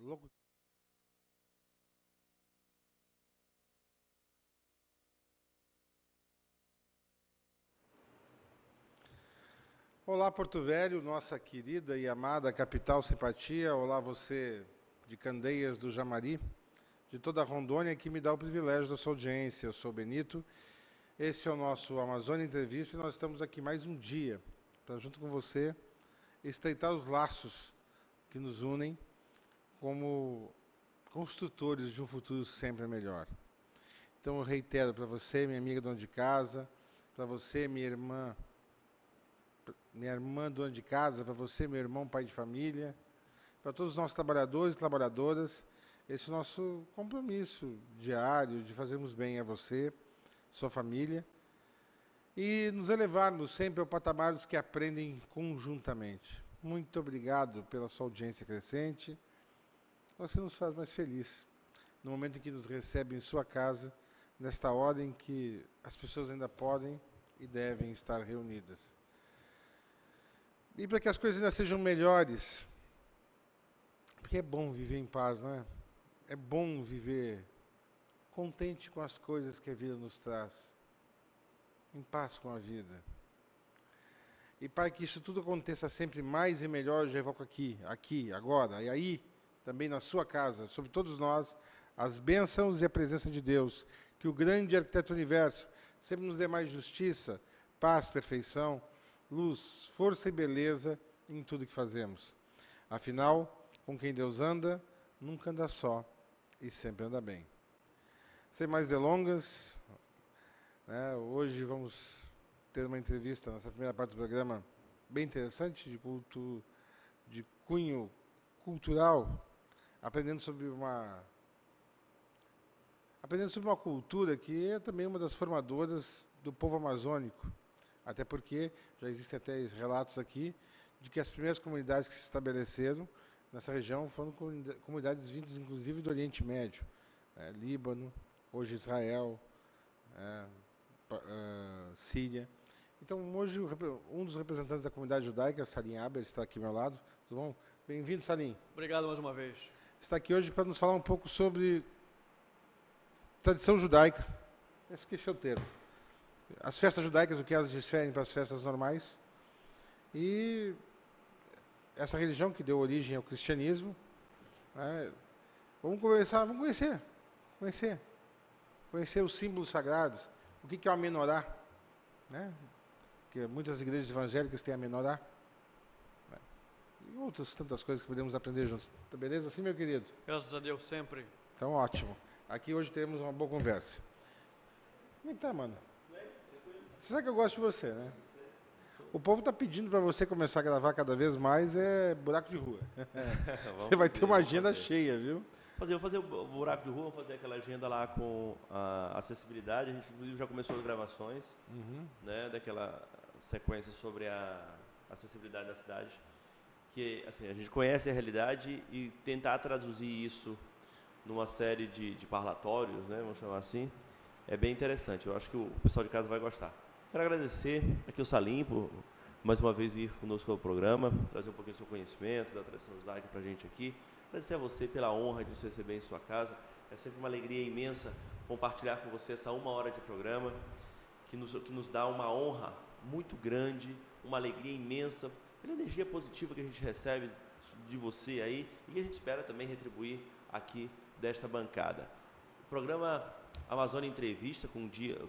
logo. Olá, Porto Velho, nossa querida e amada capital simpatia. Olá, você de Candeias do Jamari, de toda a Rondônia, que me dá o privilégio da sua audiência. Eu sou o Benito, esse é o nosso Amazônia Entrevista e nós estamos aqui mais um dia para, junto com você, estreitar os laços que nos unem como construtores de um futuro sempre melhor. Então, eu reitero para você, minha amiga dona de casa, para você, minha irmã dona de casa, para você, meu irmão, pai de família, para todos os nossos trabalhadores e trabalhadoras, esse nosso compromisso diário de fazermos bem a você, sua família, e nos elevarmos sempre ao patamar dos que aprendem conjuntamente. Muito obrigado pela sua audiência crescente. Você nos faz mais felizes no momento em que nos recebe em sua casa, nesta hora em que as pessoas ainda podem e devem estar reunidas. E para que as coisas ainda sejam melhores, porque é bom viver em paz, não é? É bom viver contente com as coisas que a vida nos traz, em paz com a vida. E para que isso tudo aconteça sempre mais e melhor, eu já evoco aqui, agora, e aí, também na sua casa, sobre todos nós, as bênçãos e a presença de Deus, que o grande arquiteto do universo sempre nos dê mais justiça, paz, perfeição, luz, força e beleza em tudo que fazemos. Afinal, com quem Deus anda, nunca anda só e sempre anda bem. Sem mais delongas, né, hoje vamos ter uma entrevista nessa primeira parte do programa bem interessante, de cunho cultural, aprendendo sobre uma cultura que é também uma das formadoras do povo amazônico. Até porque já existem até relatos aqui de que as primeiras comunidades que se estabeleceram nessa região foram comunidades vindas, inclusive, do Oriente Médio. Líbano, hoje Israel, Síria. Então, hoje, um dos representantes da comunidade judaica, Salim Aber, está aqui ao meu lado. Tudo bom? Bem-vindo, Salim. Obrigado mais uma vez. Está aqui hoje para nos falar um pouco sobre tradição judaica. Esqueci o termo. As festas judaicas, o que elas diferem para as festas normais. E essa religião que deu origem ao cristianismo. Vamos conhecer os símbolos sagrados. O que é o menorá? Porque muitas igrejas evangélicas têm a menorá. E outras tantas coisas que podemos aprender juntos. Tá beleza assim, meu querido? Graças a Deus, sempre. Então, ótimo. Aqui hoje teremos uma boa conversa. Como é que tá, mano? Você sabe que eu gosto de você, né? O povo está pedindo para você começar a gravar cada vez mais, buraco de rua. Você vai ter uma agenda cheia, viu? Vou fazer o buraco de rua, vamos fazer aquela agenda lá com a acessibilidade. A gente, inclusive, já começou as gravações, né, daquela sequência sobre a acessibilidade da cidade. Que, assim, a gente conhece a realidade e tentar traduzir isso numa série de parlatórios, né, vamos chamar assim, é bem interessante. Eu acho que o pessoal de casa vai gostar. Quero agradecer aqui o Salim por, mais uma vez, vir conosco ao programa, trazer um pouquinho do seu conhecimento, da tradição judaica para a gente aqui. Agradecer a você pela honra de nos receber em sua casa. É sempre uma alegria imensa compartilhar com você essa 1 hora de programa, que nos dá uma honra muito grande, uma alegria imensa, pela energia positiva que a gente recebe de você aí e que a gente espera também retribuir aqui desta bancada. O programa Amazônia Entrevista, com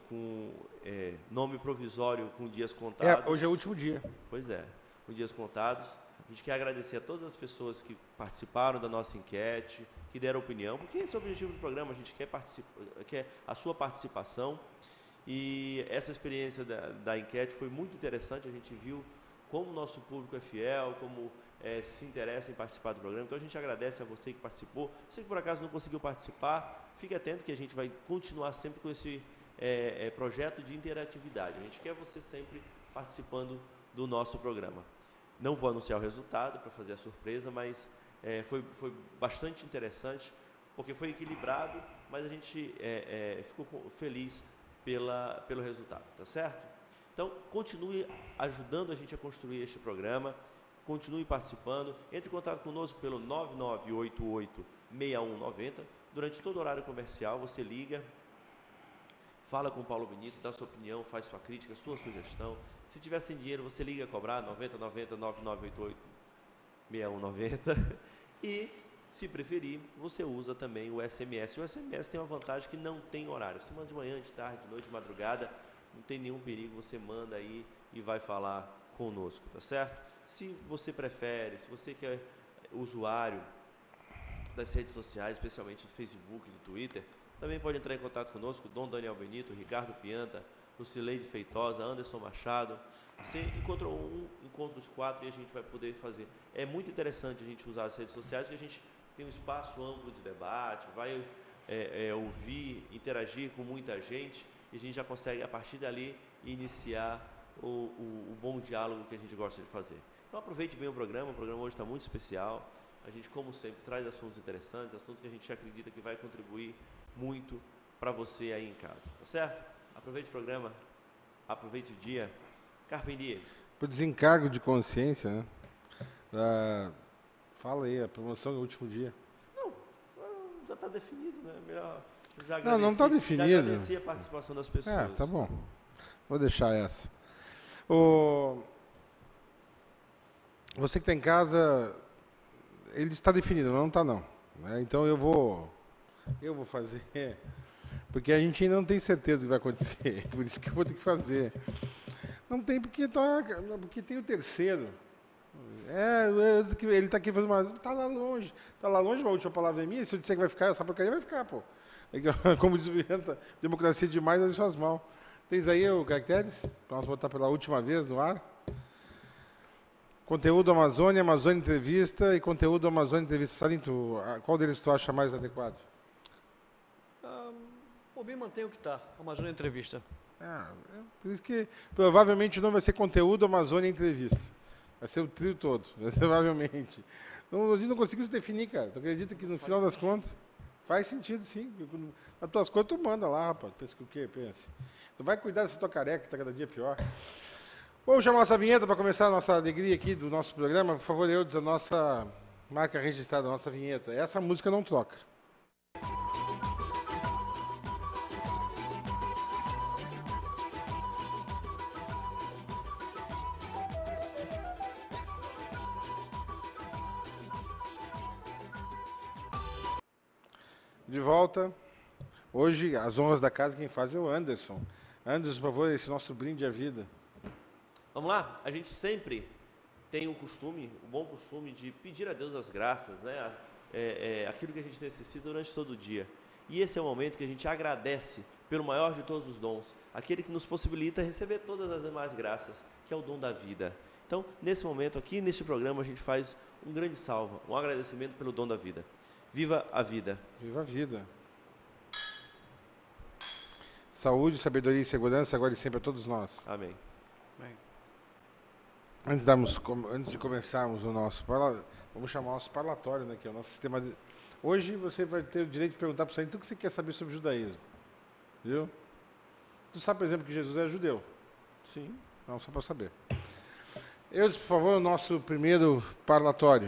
nome provisório, com dias contados. Hoje é o último dia. Pois é, com dias contados. A gente quer agradecer a todas as pessoas que participaram da nossa enquete, que deram opinião, porque esse é o objetivo do programa, a gente quer a sua participação. E essa experiência da enquete foi muito interessante, a gente viu como o nosso público é fiel, como se interessa em participar do programa. Então a gente agradece a você que participou. Você que por acaso não conseguiu participar, fique atento que a gente vai continuar sempre com esse projeto de interatividade. A gente quer você sempre participando do nosso programa. Não vou anunciar o resultado para fazer a surpresa, mas foi bastante interessante, porque foi equilibrado, mas a gente ficou feliz pelo resultado, tá certo? Então, continue ajudando a gente a construir este programa. continue participando. Entre em contato conosco pelo 9988-6190. Durante todo o horário comercial, você liga, fala com o Paulo Benito, dá sua opinião, faz sua crítica, sua sugestão. Se tiver sem dinheiro, você liga a cobrar 9988-6190. E, se preferir, você usa também o SMS. O SMS tem uma vantagem que não tem horário. Você manda de manhã, de tarde, de noite, de madrugada, não tem nenhum perigo, você manda aí e vai falar conosco, tá certo? Se você prefere, se você quer usuário das redes sociais, especialmente do Facebook e do Twitter, também pode entrar em contato conosco, Dom Daniel Benito, Ricardo Pianta, Lucileide Feitosa, Anderson Machado. Você encontra um, encontra os quatro e a gente vai poder fazer. É muito interessante a gente usar as redes sociais, porque a gente tem um espaço amplo de debate, vai ouvir, interagir com muita gente, e a gente já consegue, a partir dali, iniciar o bom diálogo que a gente gosta de fazer. Então aproveite bem o programa hoje está muito especial. A gente, como sempre, traz assuntos interessantes, assuntos que a gente acredita que vai contribuir muito para você aí em casa, tá certo? Aproveite o programa, aproveite o dia. Carpe diem. Por desencargo de consciência, né? Fala aí, a promoção no último dia. Não, já está definido, né? Melhor, já não está definido. Já agradeci a participação das pessoas. Tá bom. Vou deixar essa. Você que está em casa, ele está definido, não está não. Né? Então eu vou fazer, porque a gente ainda não tem certeza do que vai acontecer, por isso que eu vou ter que fazer. Não tem porque tem o terceiro. Ele está aqui fazendo uma... Está lá longe, a última palavra é minha, se eu disser que vai ficar, essa porcaria vai ficar, pô. Como diz o Vienta, democracia demais, às vezes faz mal. Tens aí o caracteres? Para nós botar pela última vez no ar. Conteúdo Amazônia, Amazônia Entrevista e conteúdo Amazônia Entrevista. Salinto, qual deles tu acha mais adequado? Por mim, mantém o que está. Amazônia Entrevista. Por isso que provavelmente não vai ser conteúdo Amazônia Entrevista. Vai ser o trio todo, provavelmente. Então, a gente não conseguiu se definir, cara. Tu acredita que no final das contas faz sentido, sim. Nas tuas coisas tu manda lá, rapaz. Pensa que o quê? Pensa. Tu vai cuidar dessa tua careca, que está cada dia pior. Vamos chamar nossa vinheta para começar a nossa alegria aqui do nosso programa. Por favor, Eudes, a nossa marca registrada, a nossa vinheta. Essa música não troca. De volta. Hoje, as honras da casa, quem faz é o Anderson. Anderson, por favor, esse nosso brinde à vida. Vamos lá? A gente sempre tem o bom costume de pedir a Deus as graças, né? Aquilo que a gente necessita durante todo o dia. E esse é o momento que a gente agradece pelo maior de todos os dons, aquele que nos possibilita receber todas as demais graças, que é o dom da vida. Então, nesse momento aqui, neste programa, a gente faz um grande salve, um agradecimento pelo dom da vida. Viva a vida. Viva a vida. Saúde, sabedoria e segurança, agora e sempre a todos nós. Amém. Bem. Antes de começarmos o nosso... Vamos chamar o nosso parlatório, né, que é o nosso sistema de... Hoje você vai ter o direito de perguntar para o Salinto o que você quer saber sobre o judaísmo. Viu? Tu sabe, por exemplo, que Jesus é judeu? Sim. Não, só para saber. Eudes, por favor, o nosso primeiro parlatório.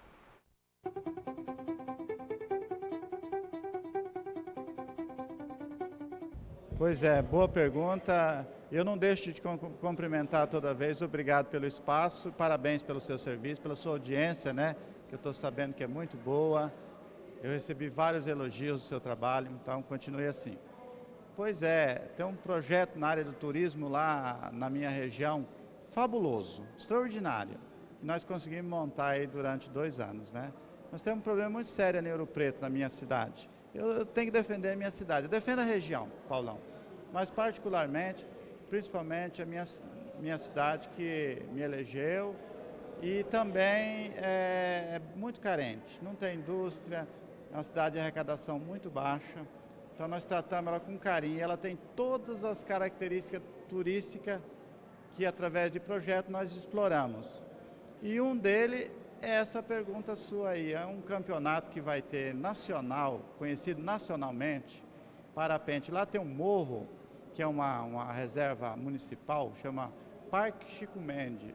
Pois é, boa pergunta. Eu não deixo de cumprimentar toda vez. Obrigado pelo espaço, parabéns pelo seu serviço, pela sua audiência, né? Que eu estou sabendo que é muito boa. Eu recebi vários elogios do seu trabalho, então continue assim. Pois é, tem um projeto na área do turismo lá na minha região, fabuloso, extraordinário. Nós conseguimos montar aí durante 2 anos, né? Nós temos um problema muito sério em Ouro Preto, na minha cidade. Eu tenho que defender a minha cidade. Eu defendo a região, Paulão, mas particularmente, principalmente a minha cidade que me elegeu e também é muito carente. Não tem indústria, é uma cidade de arrecadação muito baixa. Então nós tratamos ela com carinho. Ela tem todas as características turísticas que através de projeto nós exploramos. E um deles é essa pergunta sua aí. É um campeonato que vai ter nacional, conhecido nacionalmente, parapente. Lá tem um morro, que é uma reserva municipal, chama Parque Chico Mendes.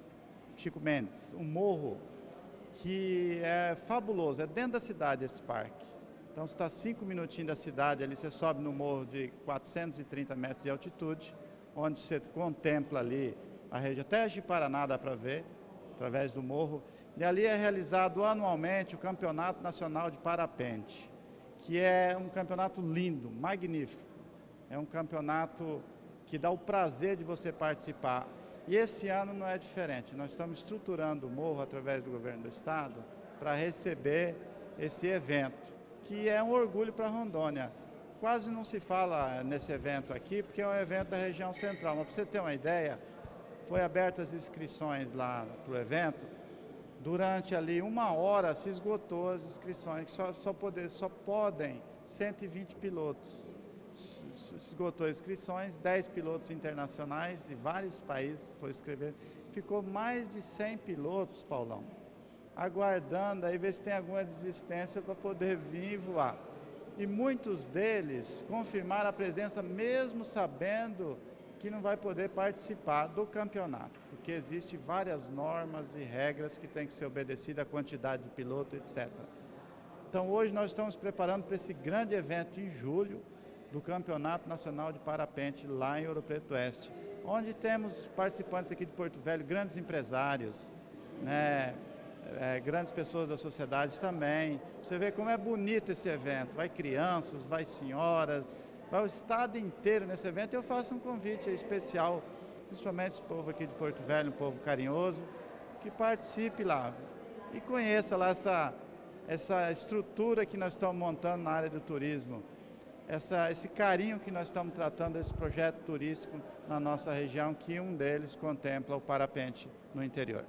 Chico Mendes, um morro que é fabuloso, é dentro da cidade esse parque. Então, você está 5 minutinhos da cidade, ali você sobe no morro de 430 metros de altitude, onde você contempla ali a região, até Ji-Paraná dá para ver, através do morro. E ali é realizado anualmente o Campeonato Nacional de Parapente, que é um campeonato lindo, magnífico. É um campeonato que dá o prazer de você participar. E esse ano não é diferente. Nós estamos estruturando o morro através do governo do estado para receber esse evento, que é um orgulho para Rondônia. Quase não se fala nesse evento aqui, porque é um evento da região central. Mas para você ter uma ideia, foi abertas as inscrições lá para o evento. Durante ali 1 hora se esgotou as inscrições, que só podem 120 pilotos. Se esgotou as inscrições, 10 pilotos internacionais de vários países foram escrever. Ficou mais de 100 pilotos, Paulão, aguardando aí ver se tem alguma desistência para poder vir e voar. E muitos deles confirmaram a presença mesmo sabendo que não vai poder participar do campeonato, porque existem várias normas e regras que têm que ser obedecidas, a quantidade de piloto, etc. Então hoje nós estamos preparando para esse grande evento em julho, do Campeonato Nacional de Parapente lá em Ouro Preto Oeste, onde temos participantes aqui de Porto Velho, grandes empresários, né, grandes pessoas da sociedade também. Você vê como é bonito esse evento, vai crianças, vai senhoras, vai o estado inteiro nesse evento. Eu faço um convite especial, principalmente esse povo aqui de Porto Velho, um povo carinhoso, que participe lá e conheça lá essa estrutura que nós estamos montando na área do turismo. Esse carinho que nós estamos tratando desse projeto turístico na nossa região, que um deles contempla o parapente no interior.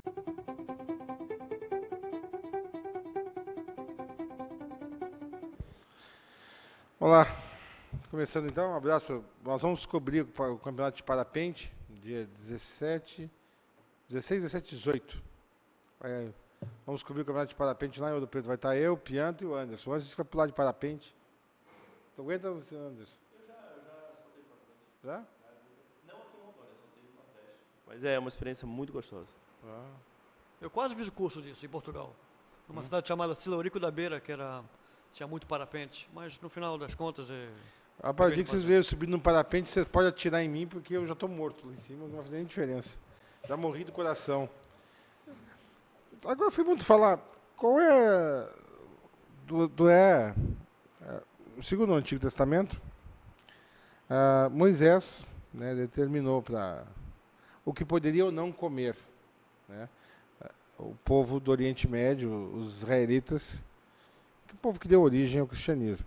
Olá, começando então, um abraço. Nós vamos descobrir o campeonato de parapente, dia 16, 17 e 18. Vamos descobrir o campeonato de parapente lá em Ouro Preto. Vai estar eu, o Pianto e o Anderson. O Anderson vai pular de parapente. Tu aguenta, Anderson? Eu já saltei parapente. Já? Não aqui em Rondônia, saltei no Nordeste. Mas é uma experiência muito gostosa. Eu quase fiz o curso disso em Portugal. Numa cidade chamada Silurico da Beira, que tinha muito parapente. Mas no final das contas A partir que vocês veem subir no parapente, vocês podem atirar em mim, porque eu já estou morto lá em cima, não vai fazer nem diferença. Já morri do coração. Agora foi bom tu falar, qual é... Segundo o Antigo Testamento, Moisés, né, determinou para o que poderia ou não comer, né, o povo do Oriente Médio, os israelitas, o povo que deu origem ao cristianismo.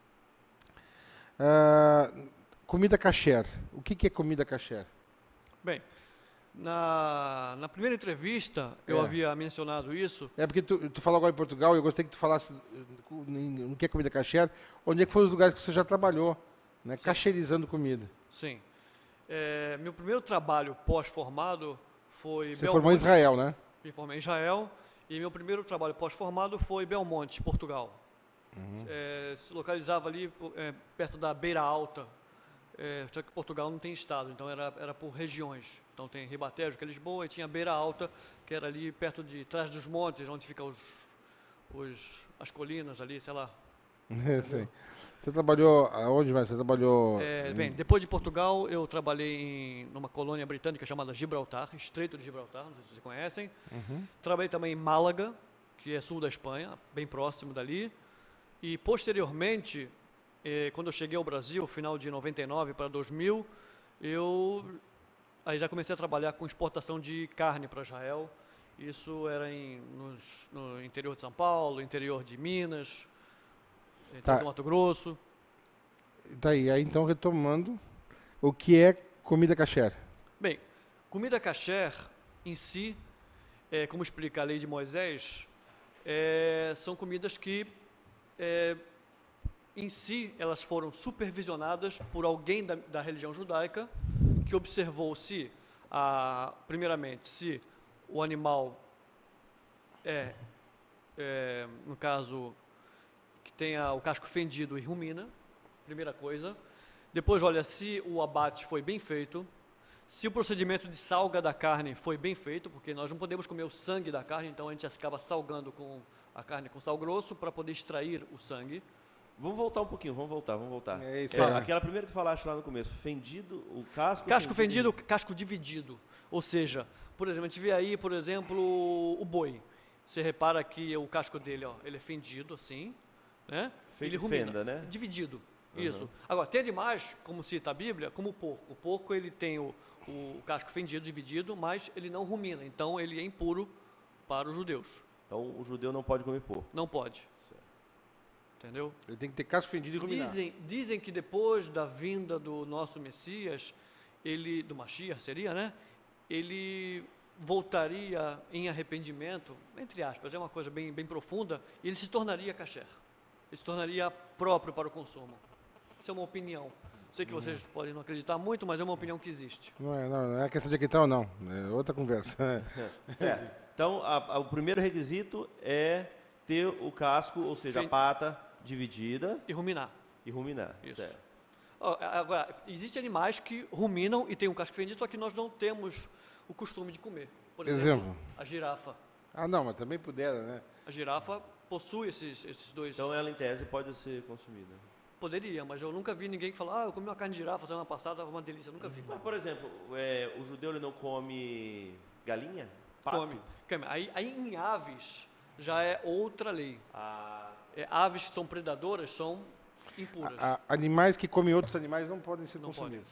Comida kasher. O que é comida kasher? Bem, na primeira entrevista eu havia mencionado isso. É porque tu falou agora em Portugal, eu gostaria que tu falasse no que é comida kasher, onde é que foram os lugares que você já trabalhou, né, kasherizando comida. Sim. Meu primeiro trabalho pós-formado foi Você formou em Israel, né? Me formei em Israel e meu primeiro trabalho pós-formado foi Belmonte, Portugal. Se localizava ali perto da Beira Alta, só que Portugal não tem estado, então era por regiões. Então tem Ribatejo, que é Lisboa, e tinha Beira Alta, que era ali perto de trás dos montes, onde ficam as colinas ali, sei lá. Você trabalhou aonde mais? Você trabalhou... Bem, depois de Portugal, eu trabalhei numa colônia britânica chamada Gibraltar, Estreito de Gibraltar, não sei se vocês conhecem. Trabalhei também em Málaga, que é sul da Espanha, bem próximo dali. E, posteriormente, quando eu cheguei ao Brasil, final de 99 para 2000, aí já comecei a trabalhar com exportação de carne para Israel. Isso era no interior de São Paulo, interior de Minas, interior do Mato Grosso. Daí, então, retomando, o que é comida kasher? Bem, comida kasher, em si, como explica a lei de Moisés, são comidas que, em si, elas foram supervisionadas por alguém da religião judaica, que observou primeiramente, se o animal no caso, que tenha o casco fendido e rumina, primeira coisa. Depois, olha, se o abate foi bem feito, Se o procedimento de salga da carne foi bem feito, porque nós não podemos comer o sangue da carne, então a gente acaba salgando com a carne com sal grosso para poder extrair o sangue. Vamos voltar um pouquinho, vamos voltar. É isso aí. Aquela primeira que tu falaste lá no começo, fendido, o casco... Casco fendido, casco dividido. Ou seja, por exemplo, a gente vê aí, por exemplo, o boi. Você repara que o casco dele, ó, ele é fendido assim, né? Feito Ele rumina, fenda, né? dividido. Isso. Agora, tem animais, como cita a Bíblia, como o porco. O porco, ele tem o casco fendido, dividido, mas ele não rumina. Então, ele é impuro para os judeus. Então, o judeu não pode comer porco. Não pode. Entendeu? Ele tem que ter casco fendido e ruminar. Dizem que depois da vinda do nosso Messias, do Mashiach seria, né? Ele voltaria em arrependimento, entre aspas, é uma coisa bem profunda, e ele se tornaria kasher. Ele se tornaria próprio para o consumo. Isso é uma opinião. Sei que vocês podem não acreditar muito, mas é uma opinião que existe. Não é questão de acreditar ou não. É outra conversa. Certo. Então, o primeiro requisito é ter o casco, ou seja, a pata dividida E ruminar. e ruminar. Isso. Certo. Agora, existem animais que ruminam e têm um casco fendido, só que nós não temos o costume de comer. Por exemplo, a girafa. Ah, não, mas também pudera, né? A girafa possui esses dois. Então, ela, em tese, pode ser consumida. Poderia, mas eu nunca vi ninguém que fala, eu comi uma carne de girafa semana passada, estava uma delícia. Eu nunca vi. Mas, por exemplo, o judeu ele não come galinha? Pato? Come. Aí em aves já é outra lei. Ah, Aves que são predadoras são impuras. Animais que comem outros animais não podem ser Não consumidos.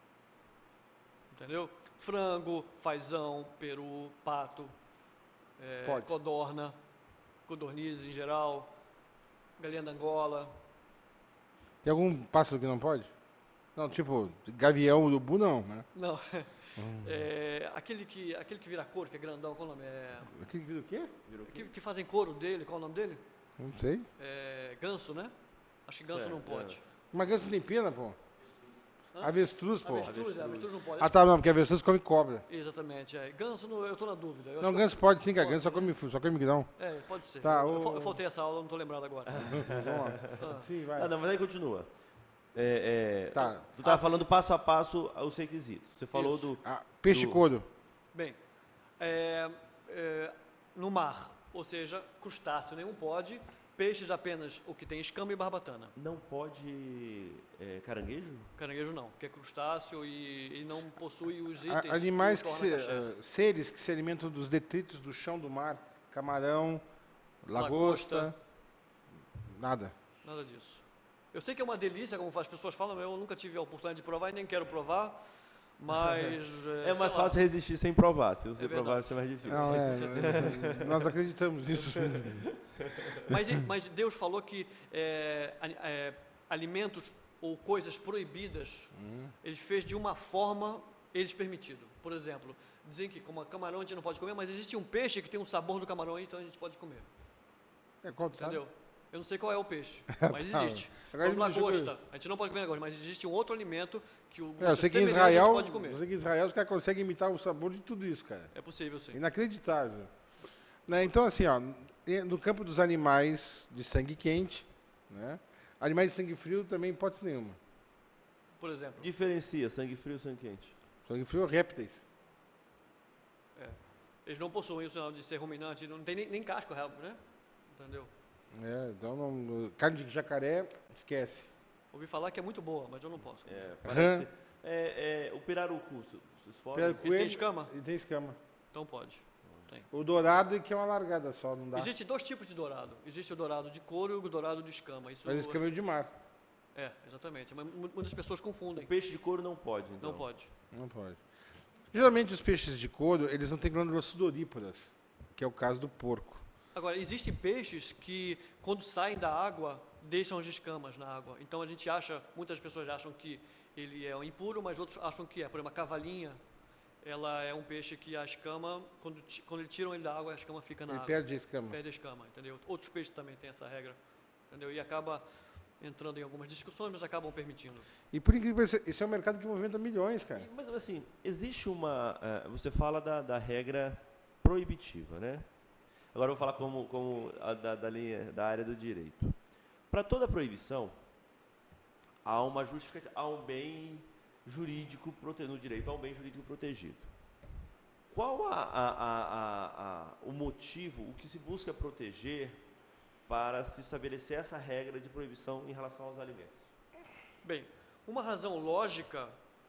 Entendeu? Frango, fazão, peru, pato, Pode. codorna, codornizes em geral, galinha da Angola. Tem algum pássaro que não pode? Não, tipo, gavião, urubu não, né? Não. Aquele que vira couro, que é grandão, qual o nome? Aquele que vira o quê? Que fazem couro dele, qual o nome dele? Não sei. Ganso, né? Acho que ganso Certo, não pode. Mas ganso tem pena, pô. Hã? Avestruz, pô. Avestruz não pode. Ah, tá, não, porque avestruz come cobra. Exatamente. Ganso, eu estou na dúvida. Eu Não, acho ganso pode sim, cara. pode, Ganso só come grão. pode ser. Tá, eu faltei essa aula, não estou lembrado agora. Vamos lá. Sim, vai. não, mas aí continua. Tá. Tu estava falando passo a passo os requisitos. Você falou Isso. do... Peixe do- couro. Bem, no mar, ou seja, crustáceo nenhum pode, peixes apenas o que tem escama e barbatana. Não pode caranguejo? Caranguejo não, que é crustáceo e não possui os itens. Animais que o que torna kasher. seres que se alimentam dos detritos do chão do mar, camarão, lagosta, nada. Nada disso. Eu sei que é uma delícia, como as pessoas falam, eu nunca tive a oportunidade de provar e nem quero provar, mas... É mais sei lá. fácil resistir sem provar. Se você É provar, vai ser mais difícil. Não, com nós acreditamos nisso. Mas Deus falou que alimentos ou coisas proibidas, Ele fez de uma forma, eles permitido. Por exemplo, dizem que como camarão a gente não pode comer, mas existe um peixe que tem um sabor do camarão, então a gente pode comer. Qual tu sabe? Entendeu? Eu não sei qual é o peixe, mas Tá. existe. Agora Como me deixa lagosta. A gente não pode comer lagosta, mas existe um outro alimento que o Eu sei que em semelhante a gente Israel, pode comer. eu sei que em Israel os caras conseguem imitar o sabor de tudo isso, cara. É possível, sim. Inacreditável. Né? Então, assim, ó, no campo dos animais de sangue quente, né? Animais de sangue frio também hipótese nenhuma. Por exemplo, Diferencia sangue frio e sangue quente. Sangue frio, répteis. eles não possuem o sinal de ser ruminante, não tem nem casco, né? Entendeu? Então, carne de jacaré, esquece. Ouvi falar que é muito boa, mas eu não posso. Parece, o pirarucu, vocês podem? Pirarucu, Ele tem escama? Ele tem escama. Então pode. Tem. O dourado que é uma largada só, não dá. Existem dois tipos de dourado. Existe o dourado de couro e o dourado de escama. Isso Mas escama é de mar. exatamente. Mas muitas pessoas confundem. O peixe de couro não pode, então. Não pode. Não pode. Geralmente os peixes de couro, eles não têm glândulas sudoríparas, que é o caso do porco. Agora, existem peixes que, quando saem da água, deixam as escamas na água. Então, muitas pessoas acham que ele é impuro, mas outros acham que é. Por exemplo, a cavalinha, ela é um peixe que a escama, quando eles tiram ele da água, a escama fica na Ele água. perde a escama. Perde a escama, entendeu? Outros peixes também têm essa regra, entendeu? E acaba entrando em algumas discussões, mas acabam permitindo. E por incrível que pareça, esse é um mercado que movimenta milhões, cara. Mas assim, existe uma... você fala da regra proibitiva, né? Agora eu vou falar como da área do direito. Para toda proibição, há uma justificativa, há um bem jurídico, no direito ao bem jurídico protegido. Qual o motivo, o que se busca proteger para se estabelecer essa regra de proibição em relação aos alimentos? Bem, uma razão lógica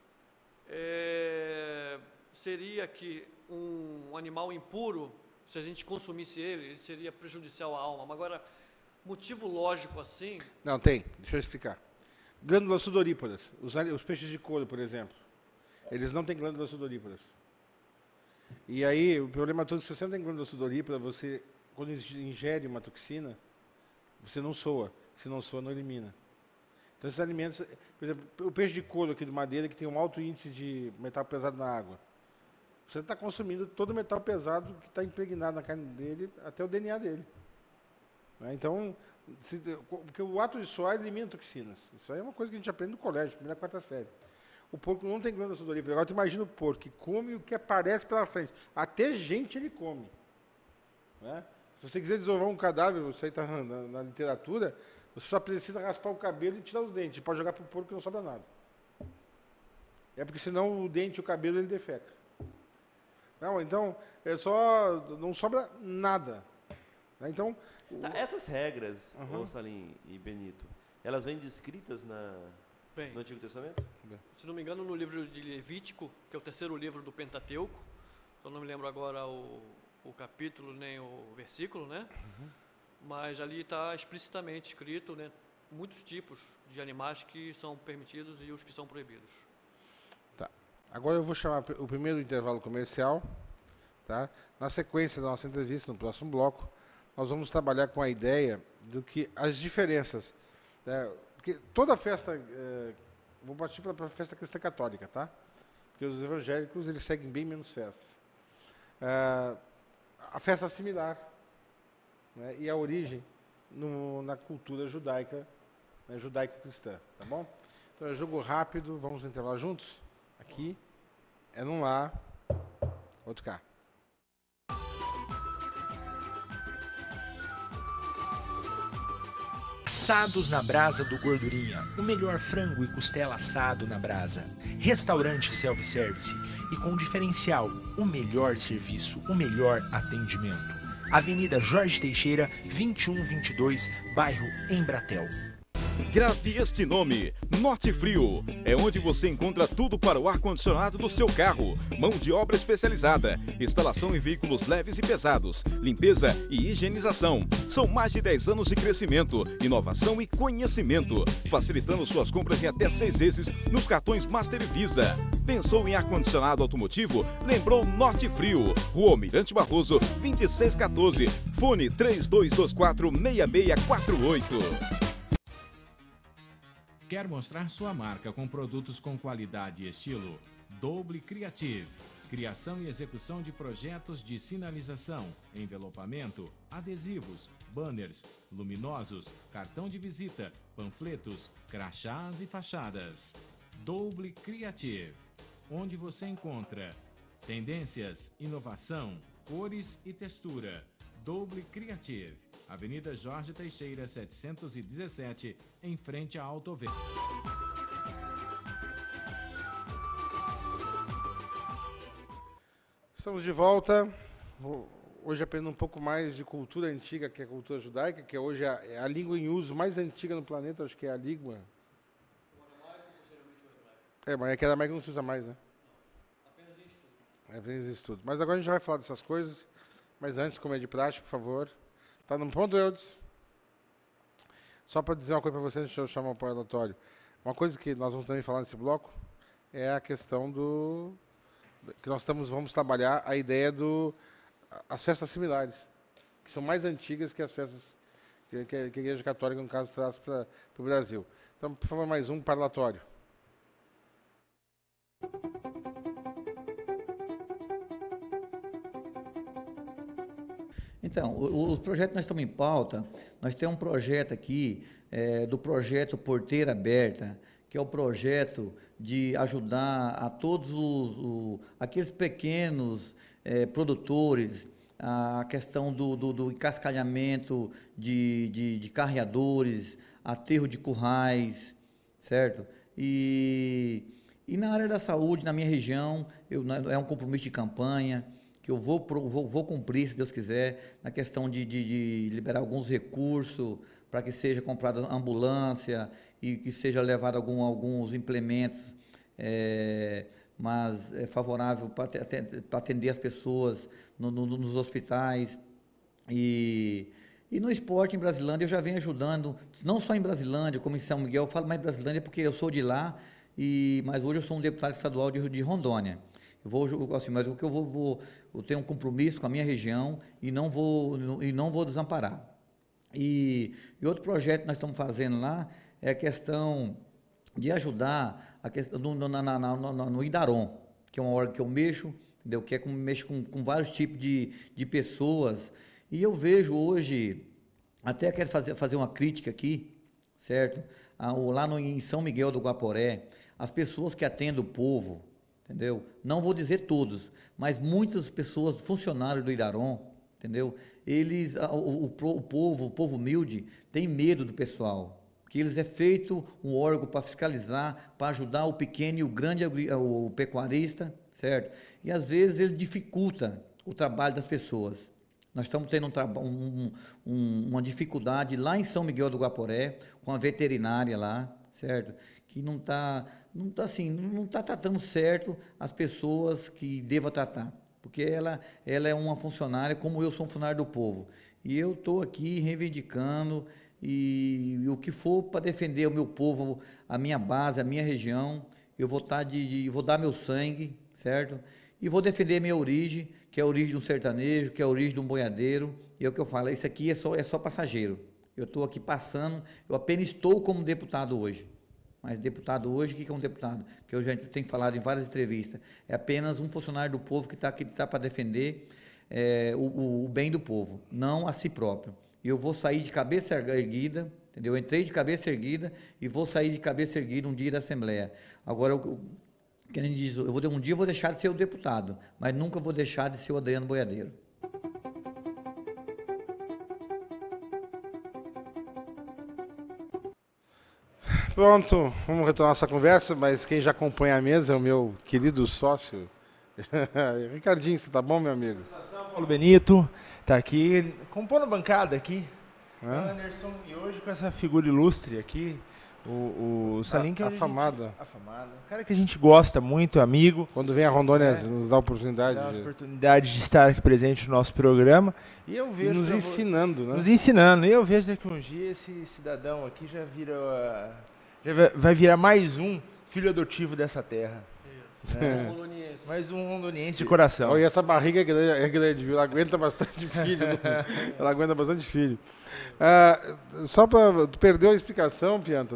seria que um animal impuro, se a gente consumisse ele seria prejudicial à alma. Mas agora, motivo lógico assim... Não, tem. Deixa eu explicar. Glândulas sudoríparas. Os peixes de couro, por exemplo, eles não têm glândulas sudoríparas. E aí, o problema todo é que se você não tem glândula sudorípara, você, quando ingere uma toxina, você não soa. Se não soa, não elimina. Então, esses alimentos... Por exemplo, o peixe de couro aqui de madeira, que tem um alto índice de metal pesado na água. Você está consumindo todo o metal pesado que está impregnado na carne dele, até o DNA dele. Né? Então, porque o ato de suar elimina toxinas. Isso aí é uma coisa que a gente aprende no colégio, primeira, quarta série. O porco não tem glândula sudorípara. Agora, tu imagina o porco que come o que aparece pela frente. Até gente ele come. Né? Se você quiser desovar um cadáver, isso aí está na literatura, você só precisa raspar o cabelo e tirar os dentes. Pode jogar para o porco que não sobra nada. É porque senão o dente e o cabelo ele defeca. Não, então, não sobra nada. Então, essas regras, Salim e Benito, elas vêm descritas no Antigo Testamento? Se não me engano, no livro de Levítico, que é o terceiro livro do Pentateuco, eu não me lembro agora o capítulo nem o versículo, né? Mas ali está explicitamente escrito, né, muitos tipos de animais que são permitidos e os que são proibidos. Agora eu vou chamar o primeiro intervalo comercial. Tá? Na sequência da nossa entrevista, no próximo bloco, nós vamos trabalhar com a ideia do que as diferenças. Né? Porque toda festa, vou partir para a festa cristã católica, tá? Porque os evangélicos eles seguem bem menos festas. A festa similar, né? E a origem na cultura judaica, né? Judaico-cristã, tá bom? Então é jogo rápido, vamos intervalar juntos? Aqui, é num lá, outro cá. Assados na Brasa do Gordurinha, o melhor frango e costela assado na brasa. Restaurante self-service e com diferencial, o melhor serviço, o melhor atendimento. Avenida Jorge Teixeira, 2122, bairro Embratel. Grave este nome, Norte Frio. É onde você encontra tudo para o ar-condicionado do seu carro. Mão de obra especializada, instalação em veículos leves e pesados, limpeza e higienização. São mais de 10 anos de crescimento, inovação e conhecimento, facilitando suas compras em até 6 vezes nos cartões Master e Visa. Pensou em ar-condicionado automotivo? Lembrou Norte Frio. Rua Almirante Barroso, 2614. Fone 3224-6648. Quer mostrar sua marca com produtos com qualidade e estilo? Double Creative. Criação e execução de projetos de sinalização, envelopamento, adesivos, banners, luminosos, cartão de visita, panfletos, crachás e fachadas. Double Creative. Onde você encontra tendências, inovação, cores e textura. Double Creative. Avenida Jorge Teixeira, 717, em frente à Autover. Estamos de volta. Hoje aprendendo um pouco mais de cultura antiga, que é a cultura judaica, que hoje é a língua em uso mais antiga no planeta, acho que é a língua. Mas é que a aramaico não se usa mais, né? Apenas em estudo. É apenas em estudo. Mas agora a gente vai falar dessas coisas. Mas antes, como é de prática, por favor. Tá no ponto, Eudes? Só para dizer uma coisa para vocês, deixa eu chamar o relatório. Uma coisa que nós vamos também falar nesse bloco é a questão que nós vamos trabalhar a ideia as festas similares, que são mais antigas que as festas que a Igreja Católica, no caso, traz para o Brasil. Então, por favor, mais um parlatório. Então, os projetos que nós estamos em pauta, nós temos um projeto aqui, do projeto Porteira Aberta, que é o projeto de ajudar a todos aqueles pequenos produtores, a questão do encascalhamento de carreadores, aterro de currais, certo? E E na área da saúde, na minha região, é um compromisso de campanha, que eu vou cumprir, se Deus quiser, na questão de liberar alguns recursos para que seja comprada ambulância e que seja levado alguns implementos, mas é favorável para atender as pessoas nos hospitais. E no esporte em Brasilândia eu já venho ajudando, não só em Brasilândia, como em São Miguel. Eu falo mais Brasilândia porque eu sou de lá, mas hoje eu sou um deputado estadual de Rondônia. Mas o que eu tenho um compromisso com a minha região e não vou desamparar. E outro projeto que nós estamos fazendo lá é a questão de ajudar a questão no Idaron, que é uma órgão que eu mexo, entendeu? Que mexo com vários tipos de pessoas. E eu vejo hoje, até quero fazer uma crítica aqui, certo? Lá em São Miguel do Guaporé, as pessoas que atendem o povo, entendeu? Não vou dizer todos, mas muitas pessoas, funcionários do Idaron, entendeu? Eles, o povo humilde, tem medo do pessoal, que eles é feito um órgão para fiscalizar, para ajudar o pequeno e o grande o pecuarista, certo? E às vezes ele dificulta o trabalho das pessoas. Nós estamos tendo uma dificuldade lá em São Miguel do Guaporé, com a veterinária lá, certo? Que não está tratando certo as pessoas que deva tratar, porque ela é uma funcionária, como eu sou um funcionário do povo. E eu estou aqui reivindicando, e o que for para defender o meu povo, a minha base, a minha região, eu vou dar meu sangue, certo? E vou defender a minha origem, que é a origem de um sertanejo, que é a origem de um boiadeiro. E é o que eu falo, isso aqui é só passageiro. Eu estou aqui passando, eu apenas estou como deputado hoje. Mas deputado hoje, o que é um deputado? Que eu já tenho falado em várias entrevistas. É apenas um funcionário do povo que está para defender o bem do povo, não a si próprio. E eu vou sair de cabeça erguida, entendeu? Eu entrei de cabeça erguida e vou sair de cabeça erguida um dia da Assembleia. Agora, um dia eu vou deixar de ser o deputado, mas nunca vou deixar de ser o Adriano Boiadeiro. Pronto, vamos retomar essa conversa, mas quem já acompanha a mesa é o meu querido sócio, Ricardinho. Você tá bom, meu amigo? Paulo Benito está aqui, compondo a bancada aqui, Anderson, e hoje com essa figura ilustre aqui, o Salim, que afamada. Um cara que a gente gosta muito, amigo. Quando vem a Rondônia, nos dá a oportunidade. De estar aqui presente no nosso programa. E eu vejo. Nos ensinando, né? Nos ensinando. E eu vejo daqui um dia esse cidadão aqui já vai virar mais um filho adotivo dessa terra. Mais um rondoniense de coração. E essa barriga é grande, viu? Ela aguenta bastante filho. Ela aguenta bastante filho. Só para... Tu perdeu a explicação, Pianta,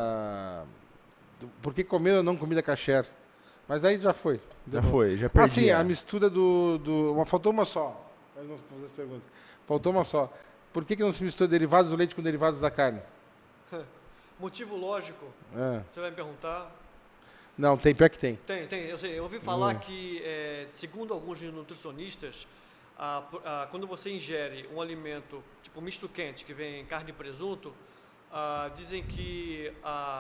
por que comer ou não comida kasher. Mas aí já foi. Já perdi. Sim, a mistura faltou uma só. Mas não fazer as perguntas. Faltou uma só. Por que não se mistura derivados do leite com derivados da carne? Motivo lógico. Você vai me perguntar. Não, pior que tem. Tem. Eu ouvi falar que, segundo alguns nutricionistas, quando você ingere um alimento tipo misto quente, que vem carne e presunto, dizem que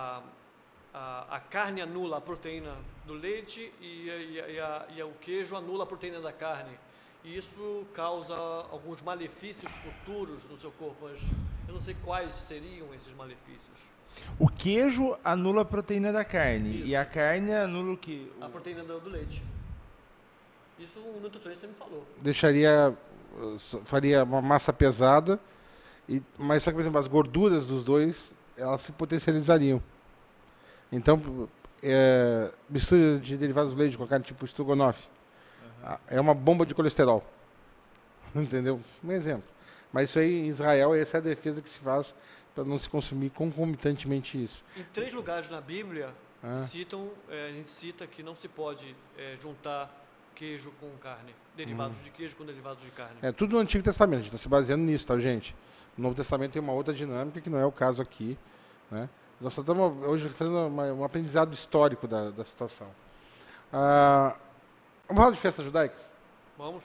a carne anula a proteína do leite e o queijo anula a proteína da carne. E isso causa alguns malefícios futuros no seu corpo, mas eu não sei quais seriam esses malefícios. O queijo anula a proteína da carne. Isso. E a carne anula o quê? A proteína do leite. Isso o nutricionista me falou. Faria uma massa pesada, mas só que, por exemplo, as gorduras dos dois, elas se potencializariam. Então, mistura de derivados do leite com a carne tipo estrogonofe, é uma bomba de colesterol. Entendeu? Um exemplo. Mas isso aí, em Israel, essa é a defesa que se faz para não se consumir concomitantemente isso. Em 3 lugares na Bíblia, a gente cita que não se pode juntar queijo com carne, derivados de queijo com derivados de carne. É tudo no Antigo Testamento, a gente está se baseando nisso, tá, gente? No Novo Testamento tem uma outra dinâmica que não é o caso aqui, né? Nós só estamos hoje fazendo um aprendizado histórico da situação. Vamos falar de festas judaicas? Vamos.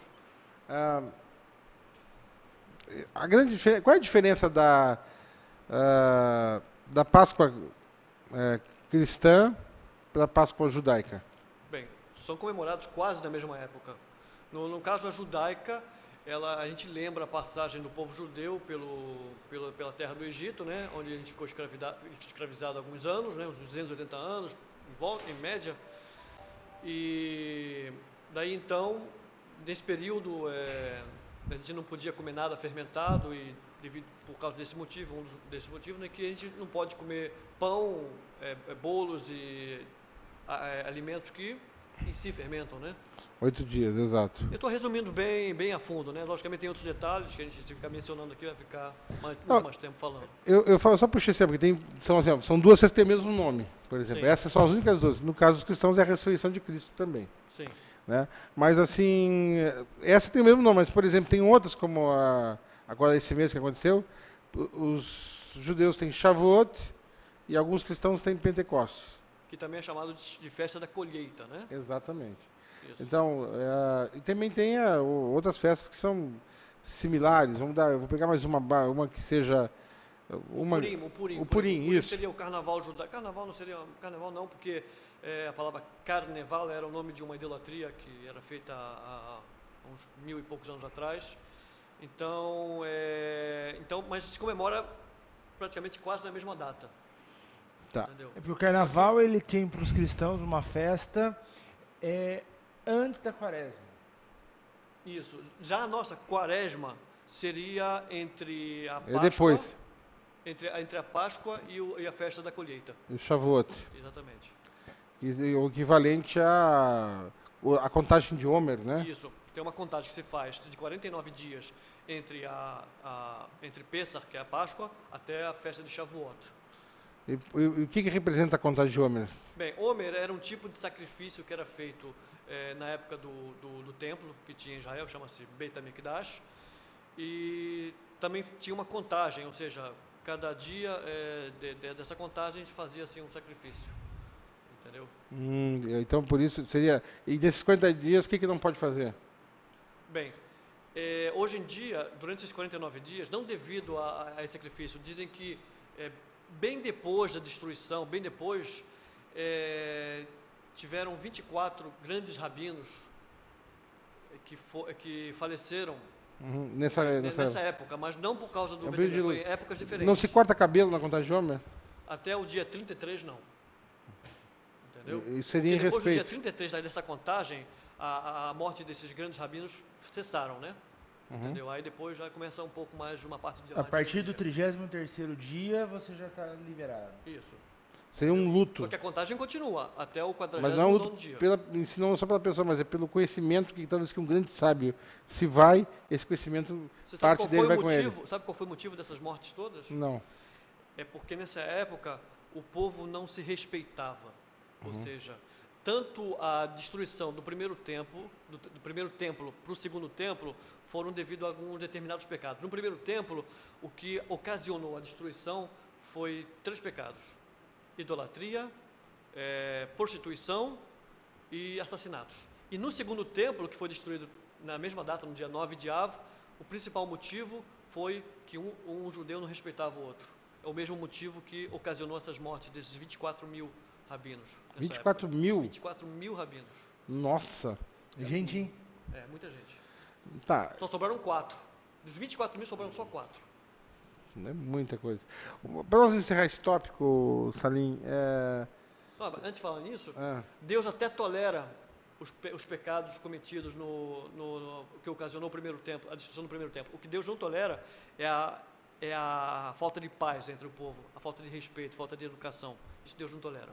Qual é a diferença da Páscoa cristã pela Páscoa judaica? Bem, são comemorados quase na mesma época. No caso, a judaica, a gente lembra a passagem do povo judeu pela terra do Egito, né, onde a gente ficou escravizado há alguns anos, né, uns 280 anos, em média. E daí, então, nesse período, a gente não podia comer nada fermentado e por causa desse motivo, né, que a gente não pode comer pão, bolos e alimentos que em si fermentam, né? 8 dias, exato. Eu estou resumindo bem a fundo, né? Logicamente tem outros detalhes que a gente fica mencionando aqui, vai ficar muito mais tempo falando. Eu só puxei assim, porque são duas festas que têm o mesmo nome, por exemplo. Sim. Essas são as únicas duas. No caso dos cristãos é a ressurreição de Cristo também. Sim. Né? Mas assim, essa tem o mesmo nome, mas por exemplo, tem outras como agora esse mês que aconteceu, os judeus têm Shavuot e alguns cristãos têm Pentecostes. Que também é chamado de festa da colheita, né? Exatamente. Isso. Então, e também tem outras festas que são similares. Eu vou pegar mais uma que seja O Purim. O Purim, isso. Seria o carnaval judaico. Carnaval não seria carnaval não, porque a palavra carneval era o nome de uma idolatria que era feita há uns 1000 e poucos anos atrás. Então, mas se comemora praticamente quase na mesma data. Tá. Entendeu? É porque o carnaval ele tem para os cristãos uma festa antes da quaresma. Isso. Já a nossa quaresma seria entre a Páscoa, depois. Entre a Páscoa e a festa da colheita. O Shavuot. Exatamente. E o equivalente a contagem de Homer, né? Isso. Tem uma contagem que se faz de 49 dias entre Pessach, que é a Páscoa, até a festa de Shavuot. E o que representa a contagem de Homer? Bem, Homer era um tipo de sacrifício que era feito na época do templo, que tinha em Israel, chama-se Beit HaMikdash, e também tinha uma contagem, ou seja, cada dia dessa contagem a gente fazia assim, um sacrifício, entendeu? Então, por isso, seria... E nesses 50 dias, o que não pode fazer? Bem, hoje em dia, durante esses 49 dias, não devido a esse sacrifício, dizem que bem depois da destruição, tiveram 24 grandes rabinos que faleceram nessa época, mas não por causa do Beit, foi em épocas diferentes. Não se corta cabelo na contagem de Homer? Até o dia 33, não. Entendeu? Isso seria em depois respeito. do dia 33 dessa contagem, a morte desses grandes rabinos cessaram, né? Entendeu? Aí depois já começa um pouco mais de uma parte de... A partir do 33º dia, você já está liberado. Isso. Seria um luto. Só que a contagem continua até o 49º mas não é um luto dia. Não só pela pessoa, mas é pelo conhecimento que talvez que um grande sábio se vai, esse conhecimento, parte dele vai com ele. Sabe qual foi o motivo dessas mortes todas? Não. É porque nessa época o povo não se respeitava. Ou seja, tanto a destruição do primeiro templo, do primeiro templo para o segundo templo, foram devido a alguns determinados pecados. No primeiro templo, o que ocasionou a destruição foi 3 pecados: idolatria, prostituição e assassinatos. E no segundo templo, que foi destruído na mesma data, no dia 9 de Av, o principal motivo foi que um judeu não respeitava o outro. É o mesmo motivo que ocasionou essas mortes desses 24 mil rabinos. 24 mil? 24 mil rabinos. Nossa! Gente, hein? Muita gente. Tá. Só sobraram 4. Dos 24 mil, sobraram só 4. É muita coisa. Para nós encerrar esse tópico, Salim, antes de falar nisso, Deus até tolera os pecados cometidos que ocasionou o primeiro templo, a destruição do primeiro templo. O que Deus não tolera é a falta de paz entre o povo, a falta de respeito, a falta de educação. Isso Deus não tolera.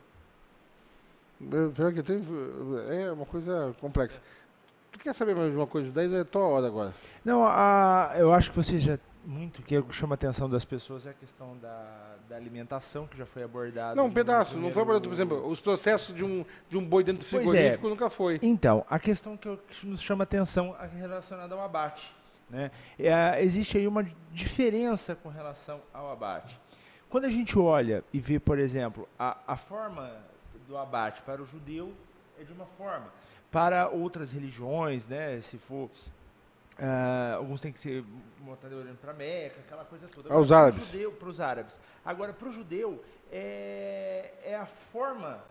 É uma coisa complexa. Tu quer saber mais de uma coisa? Daí não é tua hora agora. Não, eu acho que você já... que chama a atenção das pessoas é a questão da alimentação, que já foi abordada. Não, um pedaço. Não foi abordado, por exemplo, os processos de um boi dentro do frigorífico nunca foi. Então, a questão que nos chama a atenção é relacionada ao abate. Né? Existe aí uma diferença com relação ao abate. Quando a gente olha e vê, por exemplo, a forma do abate para o judeu é de uma forma. Para outras religiões, né, se for... alguns têm que ser montados olhando para Meca, aquela coisa toda. Aos árabes. Para os árabes. Agora, para o judeu, é a forma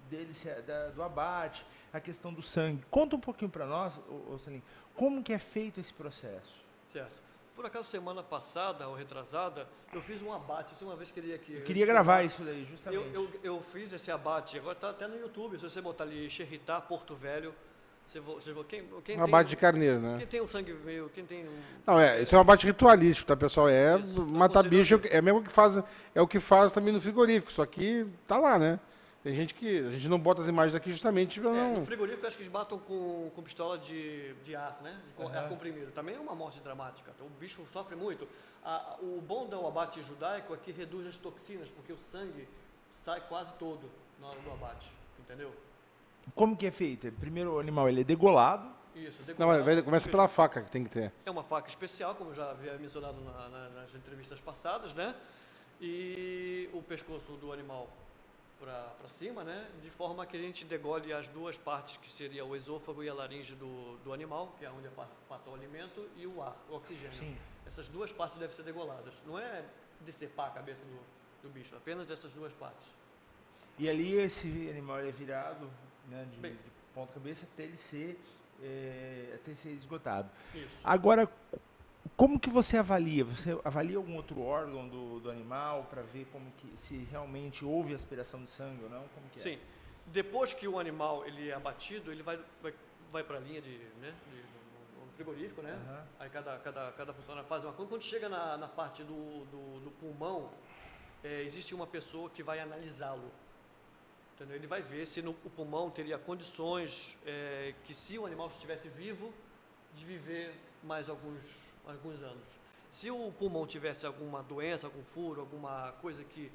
do abate, a questão do sangue. Conta um pouquinho para nós, Salim, como que é feito esse processo? Certo. Por acaso, semana passada ou retrasada, eu fiz um abate. Você uma vez queria que... Eu queria gravar isso daí, justamente. Eu fiz esse abate, agora está até no YouTube. Se você botar ali Xerritá, Porto Velho, quem um abate de carneiro, né? Quem tem o sangue meio... Quem tem Não, esse é um abate ritualístico, tá, pessoal? Matar bicho, é mesmo que faz, é o que faz também no frigorífico, só que tá lá, né? Tem gente que... A gente não bota as imagens aqui justamente para não... No frigorífico, acho que eles matam com pistola de ar, né? Ar comprimido. Também é uma morte dramática. Então, o bicho sofre muito. O bom do abate judaico é que reduz as toxinas, porque o sangue sai quase todo na hora do abate, entendeu? Como que é feito? Primeiro o animal ele é degolado. Isso, degolado. Não, começa pela faca que tem que ter. É uma faca especial, como eu já havia mencionado nas entrevistas passadas, né? E o pescoço do animal para cima, né? De forma que a gente degole as duas partes, que seria o esôfago e a laringe do animal, que é onde passa o alimento, e o ar, o oxigênio. Sim. Essas duas partes devem ser degoladas. Não é decepar a cabeça do bicho, apenas essas duas partes. E ali esse animal é virado, né, de ponta cabeça até ele ser esgotado. Isso. Agora, como que você avalia? Você avalia algum outro órgão do animal para ver se realmente houve aspiração de sangue ou não? Como que Sim. Depois que o animal ele é abatido, ele vai para a linha no frigorífico, né? Uhum. Aí cada funcionário faz uma coisa. Quando chega na parte do pulmão, existe uma pessoa que vai analisá-lo. Entendeu? Ele vai ver se o pulmão teria condições que, se o animal estivesse vivo, de viver mais alguns anos. Se o pulmão tivesse alguma doença, algum furo, alguma coisa que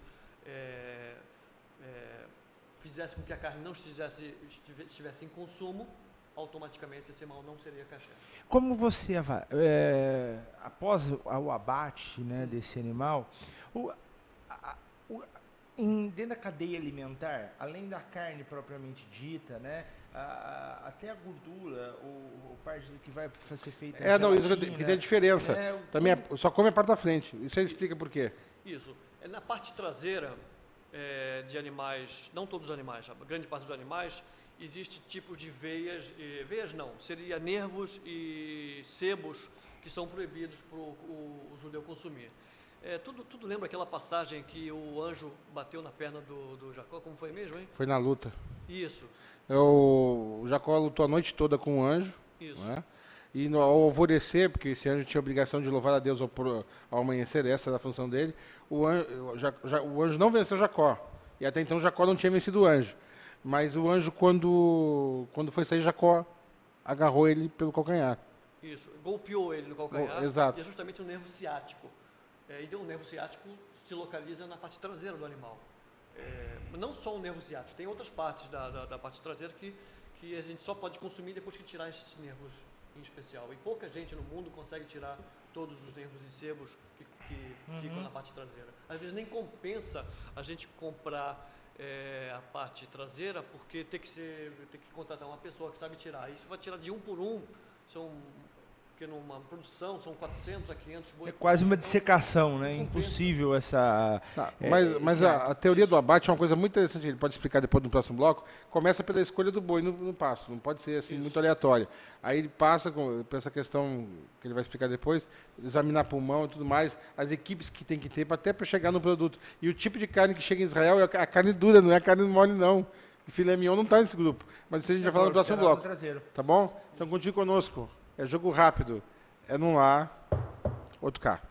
fizesse com que a carne não estivesse em consumo, automaticamente esse animal não seria kasher. Como você após o abate, né, desse animal, dentro da cadeia alimentar, além da carne propriamente dita, né, até a gordura, o parte que vai ser feita... Isso que tem a diferença. Também só come a parte da frente. Isso aí explica por quê. Isso. Na parte traseira de animais, não todos os animais, a grande parte dos animais, existe tipos de veias não, seria nervos e sebos que são proibidos para o judeu consumir. Tudo lembra aquela passagem que o anjo bateu na perna do Jacó? Como foi mesmo, hein? Foi na luta. Isso. O Jacó lutou a noite toda com o anjo. Isso. Né? E ao alvorecer, porque esse anjo tinha a obrigação de louvar a Deus ao amanhecer, essa era a função dele, o anjo não venceu Jacó. E até então Jacó não tinha vencido o anjo. Mas o anjo, quando foi sair, Jacó agarrou ele pelo calcanhar. Isso, golpeou ele no calcanhar. Exato. E é justamente o nervo ciático. E o nervo ciático se localiza na parte traseira do animal. Não só o nervo ciático, tem outras partes da parte traseira que a gente só pode consumir depois que tirar esses nervos em especial. E pouca gente no mundo consegue tirar todos os nervos e sebos que ficam na parte traseira. Às vezes nem compensa a gente comprar a parte traseira, porque tem que contratar uma pessoa que sabe tirar. Isso vai tirar de um por um, porque numa produção são 400 a 500 bois. É quase uma dissecação, né? Impossível essa... Mas a teoria do abate é uma coisa muito interessante, ele pode explicar depois no próximo bloco. Começa pela escolha do boi no pasto, não pode ser assim muito aleatório. Aí ele passa por essa questão que ele vai explicar depois, examinar pulmão e tudo mais, as equipes que tem que ter até para chegar no produto. E o tipo de carne que chega em Israel é a carne dura, não é a carne mole, não. O filé mignon não está nesse grupo. Mas isso a gente vai falar no próximo bloco. Tá bom? Então continue conosco. É jogo rápido. É num lá, outro cá.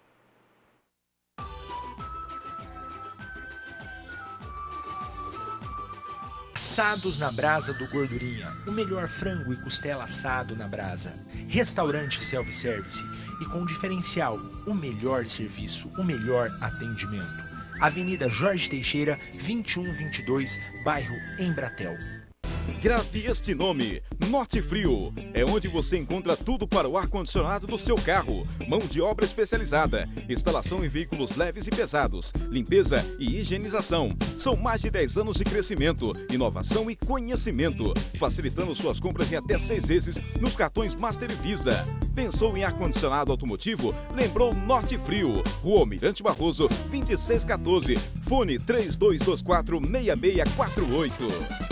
Assados na Brasa do Gordurinha. O melhor frango e costela assado na brasa. Restaurante self-service. E com diferencial, o melhor serviço, o melhor atendimento. Avenida Jorge Teixeira, 2122, bairro Embratel. Grave este nome, Norte Frio. É onde você encontra tudo para o ar-condicionado do seu carro. Mão de obra especializada, instalação em veículos leves e pesados, limpeza e higienização. São mais de 10 anos de crescimento, inovação e conhecimento, facilitando suas compras em até 6 vezes nos cartões Master e Visa. Pensou em ar-condicionado automotivo? Lembrou Norte Frio. Rua Almirante Barroso, 2614. Fone 3224-6648.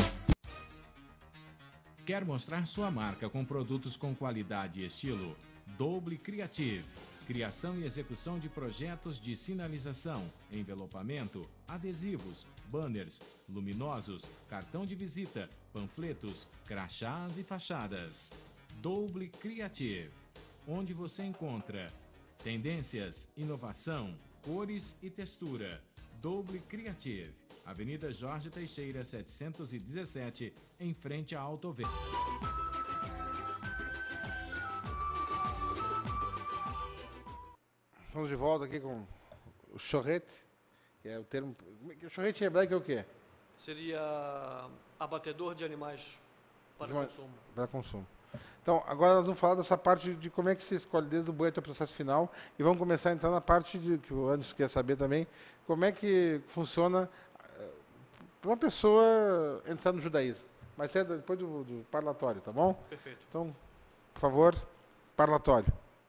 Quer mostrar sua marca com produtos com qualidade e estilo? Doble Creative. Criação e execução de projetos de sinalização, envelopamento, adesivos, banners, luminosos, cartão de visita, panfletos, crachás e fachadas. Doble Creative. Onde você encontra tendências, inovação, cores e textura. Doble Creative. Avenida Jorge Teixeira, 717, em frente à Autovenda. Estamos de volta aqui com o chorrete, que é o termo... Chorrete em hebraico é o quê? Seria abatedor de animais para consumo. Para consumo. Então, agora nós vamos falar dessa parte de como é que se escolhe desde o boi até o processo final e vamos começar então na parte que o Anderson quer saber também, como é que funciona para uma pessoa entrar no judaísmo. Mas é depois do parlatório, tá bom? Perfeito. Então, por favor, parlatório.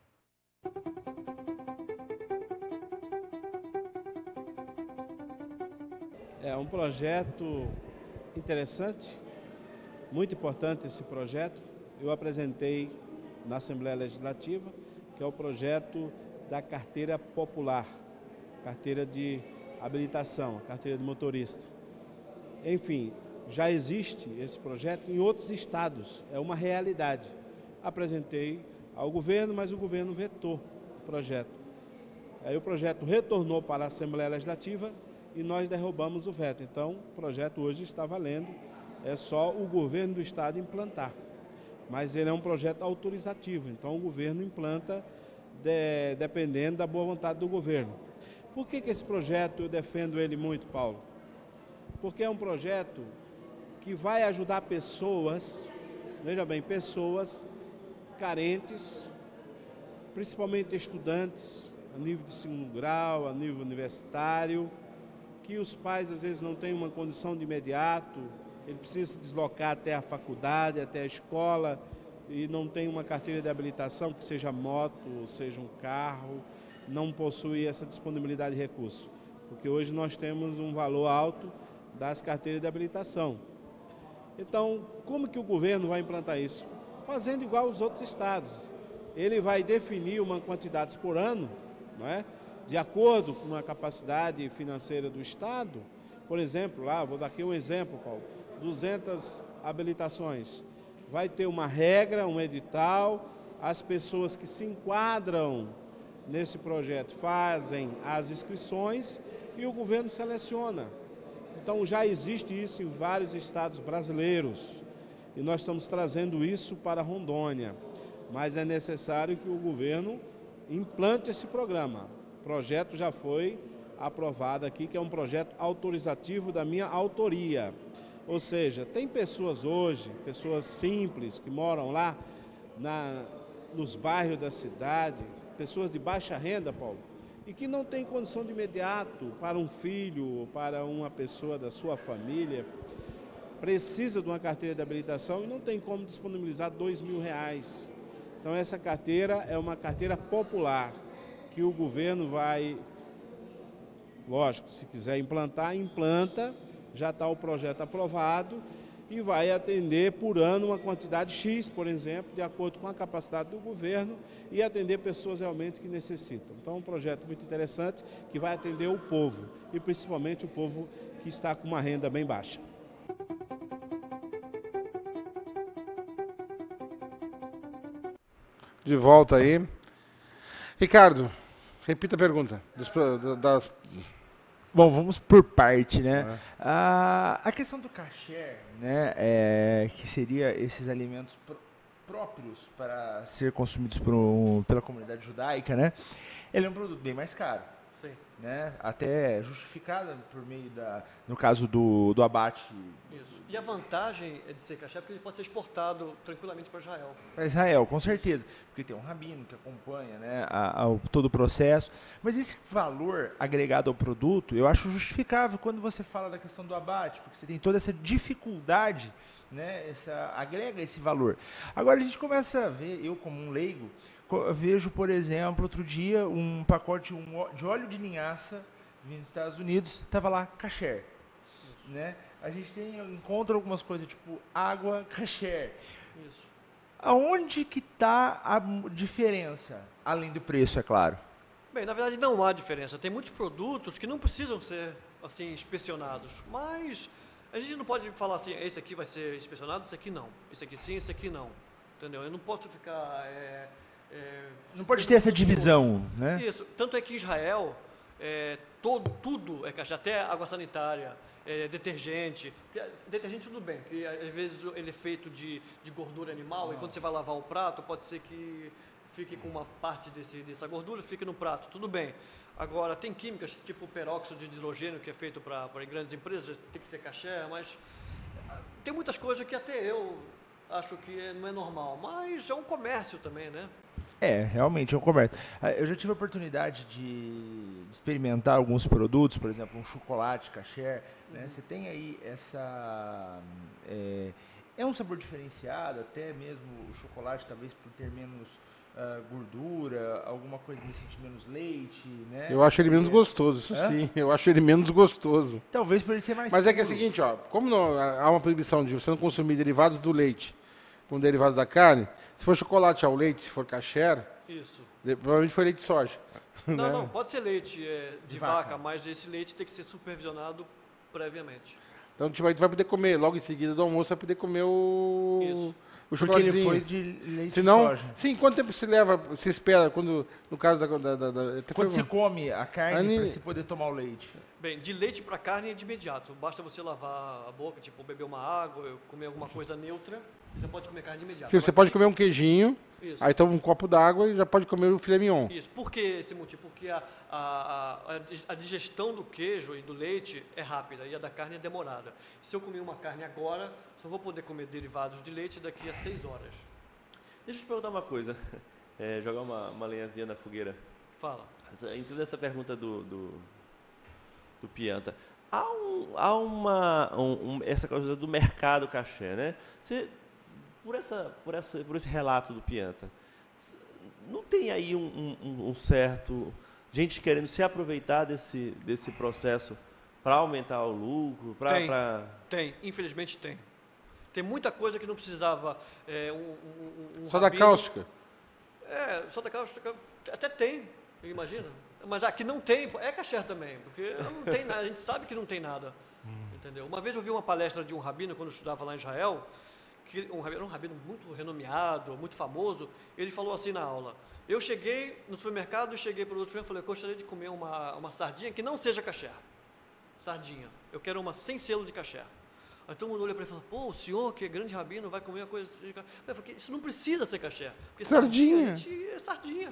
É um projeto interessante, muito importante esse projeto. Eu apresentei na Assembleia Legislativa, que é o projeto da carteira popular, carteira de habilitação, carteira de motorista. Enfim, já existe esse projeto em outros estados, é uma realidade. Apresentei ao governo, mas o governo vetou o projeto. Aí o projeto retornou para a Assembleia Legislativa e nós derrubamos o veto. Então, o projeto hoje está valendo, é só o governo do estado implantar. Mas ele é um projeto autorizativo, então o governo implanta dependendo da boa vontade do governo. Por que esse projeto eu defendo ele muito, Paulo? Porque é um projeto que vai ajudar pessoas, veja bem, pessoas carentes, principalmente estudantes, a nível de segundo grau, a nível universitário, que os pais às vezes não têm uma condição de imediato, ele precisa se deslocar até a faculdade, até a escola, e não tem uma carteira de habilitação, que seja moto, seja um carro, não possui essa disponibilidade de recursos. Porque hoje nós temos um valor alto das carteiras de habilitação. Então, como que o governo vai implantar isso? Fazendo igual aos outros estados. Ele vai definir uma quantidade por ano, não é? De acordo com a capacidade financeira do estado. Por exemplo, lá, vou dar aqui um exemplo, Paulo, 200 habilitações. Vai ter uma regra, um edital, as pessoas que se enquadram nesse projeto fazem as inscrições e o governo seleciona. Então já existe isso em vários estados brasileiros e nós estamos trazendo isso para Rondônia, mas é necessário que o governo implante esse programa. O projeto já foi aprovado aqui, que é um projeto autorizativo da minha autoria. Ou seja, tem pessoas hoje, pessoas simples que moram lá nos bairros da cidade, pessoas de baixa renda, Paulo, e que não tem condição de imediato para um filho, para uma pessoa da sua família, precisa de uma carteira de habilitação e não tem como disponibilizar R$2.000. Então essa carteira é uma carteira popular, que o governo vai, lógico, se quiser implantar, implanta, já está o projeto aprovado e vai atender por ano uma quantidade X, por exemplo, de acordo com a capacidade do governo e atender pessoas realmente que necessitam. Então é um projeto muito interessante que vai atender o povo e principalmente o povo que está com uma renda bem baixa. De volta aí. Ricardo, repita a pergunta. Bom, vamos por parte, né? A questão do kasher, né, que seria esses alimentos próprios para ser consumidos pela comunidade judaica, né? Ele é um produto bem mais caro. Sim. Né? Até justificada por meio no caso do abate. Isso. E a vantagem de ser kasher é porque ele pode ser exportado tranquilamente para Israel. Para Israel, com certeza. Porque tem um rabino que acompanha, né, todo o processo. Mas esse valor agregado ao produto, eu acho justificável quando você fala da questão do abate, porque você tem toda essa dificuldade, né, agrega esse valor. Agora a gente começa a ver, eu como um leigo, vejo, por exemplo, outro dia um pacote de óleo de linhaça vindo dos Estados Unidos, estava lá kasher, né? A gente encontra algumas coisas tipo água kasher. Isso. Aonde que está a diferença? Além do preço, é claro. Bem, na verdade não há diferença. Tem muitos produtos que não precisam ser assim inspecionados, mas a gente não pode falar assim, esse aqui vai ser inspecionado, esse aqui não. Esse aqui sim, esse aqui não. Entendeu? Eu não posso ficar... não pode ter essa divisão, né? Isso. Tanto é que em Israel, tudo é kasher, até água sanitária, detergente. Detergente tudo bem, que às vezes ele é feito de gordura animal, e quando você vai lavar o prato, pode ser que fique com uma parte dessa gordura, fique no prato, tudo bem. Agora, tem químicas, tipo peróxido de hidrogênio, que é feito para grandes empresas, tem que ser kasher, mas tem muitas coisas que até eu acho que não é normal, mas é um comércio também, né? Realmente é um comércio. Eu já tive a oportunidade de experimentar alguns produtos, por exemplo, um chocolate kasher, né? Você tem aí essa... É um sabor diferenciado, até mesmo o chocolate, talvez por ter menos gordura, alguma coisa nesse sentido, menos leite, né? Eu acho ele menos gostoso, isso sim. Eu acho ele menos gostoso. Talvez por ele ser mais Mas puro. é que é o seguinte, ó, como há uma proibição de você não consumir derivados do leite com derivados da carne, se for chocolate ao leite, se for kasher, isso. Provavelmente foi leite de soja. Não, né? não, pode ser leite de vaca, mas esse leite tem que ser supervisionado previamente. Então, tipo, aí tu vai poder comer, logo em seguida do almoço, vai poder comer o chocolatezinho. Porque ele foi de leite Senão, de soja. Sim, quanto tempo se leva, se espera, no caso quando se come a carne para se poder tomar o leite? Bem, de leite para carne é de imediato. Basta você lavar a boca, tipo, beber uma água, comer alguma coisa neutra, você pode comer carne de imediato. Você pode comer um queijinho, aí toma um copo d'água e já pode comer o filé mignon. Isso. Por que esse motivo? Porque a digestão do queijo e do leite é rápida e a da carne é demorada. Se eu comer uma carne agora, só vou poder comer derivados de leite daqui a 6 horas. Deixa eu te perguntar uma coisa, jogar uma lenhazinha na fogueira. Fala. Em cima dessa pergunta do Pianta, há essa coisa do mercado kasher, né? Por esse relato do Pianta, não tem aí um certo... gente querendo se aproveitar desse processo para aumentar o lucro? Tem, infelizmente tem. Tem muita coisa que não precisava só da cáustica? Só da cáustica até tem, imagina. Mas aqui não tem, é kasher também, porque não tem nada, a gente sabe que não tem nada. Entendeu? Uma vez eu vi uma palestra de um rabino, quando eu estudava lá em Israel, que era um rabino muito renomeado, muito famoso, ele falou assim na aula: eu cheguei no supermercado, cheguei para o outro supermercado e falei, eu gostaria de comer uma sardinha que não seja kasher. Sardinha. Eu quero uma sem selo de kasher. Aí todo mundo olha para ele e fala, pô, o senhor que é grande rabino vai comer uma coisa de kasher. Eu falei, isso não precisa ser kasher. Porque sardinha é sardinha.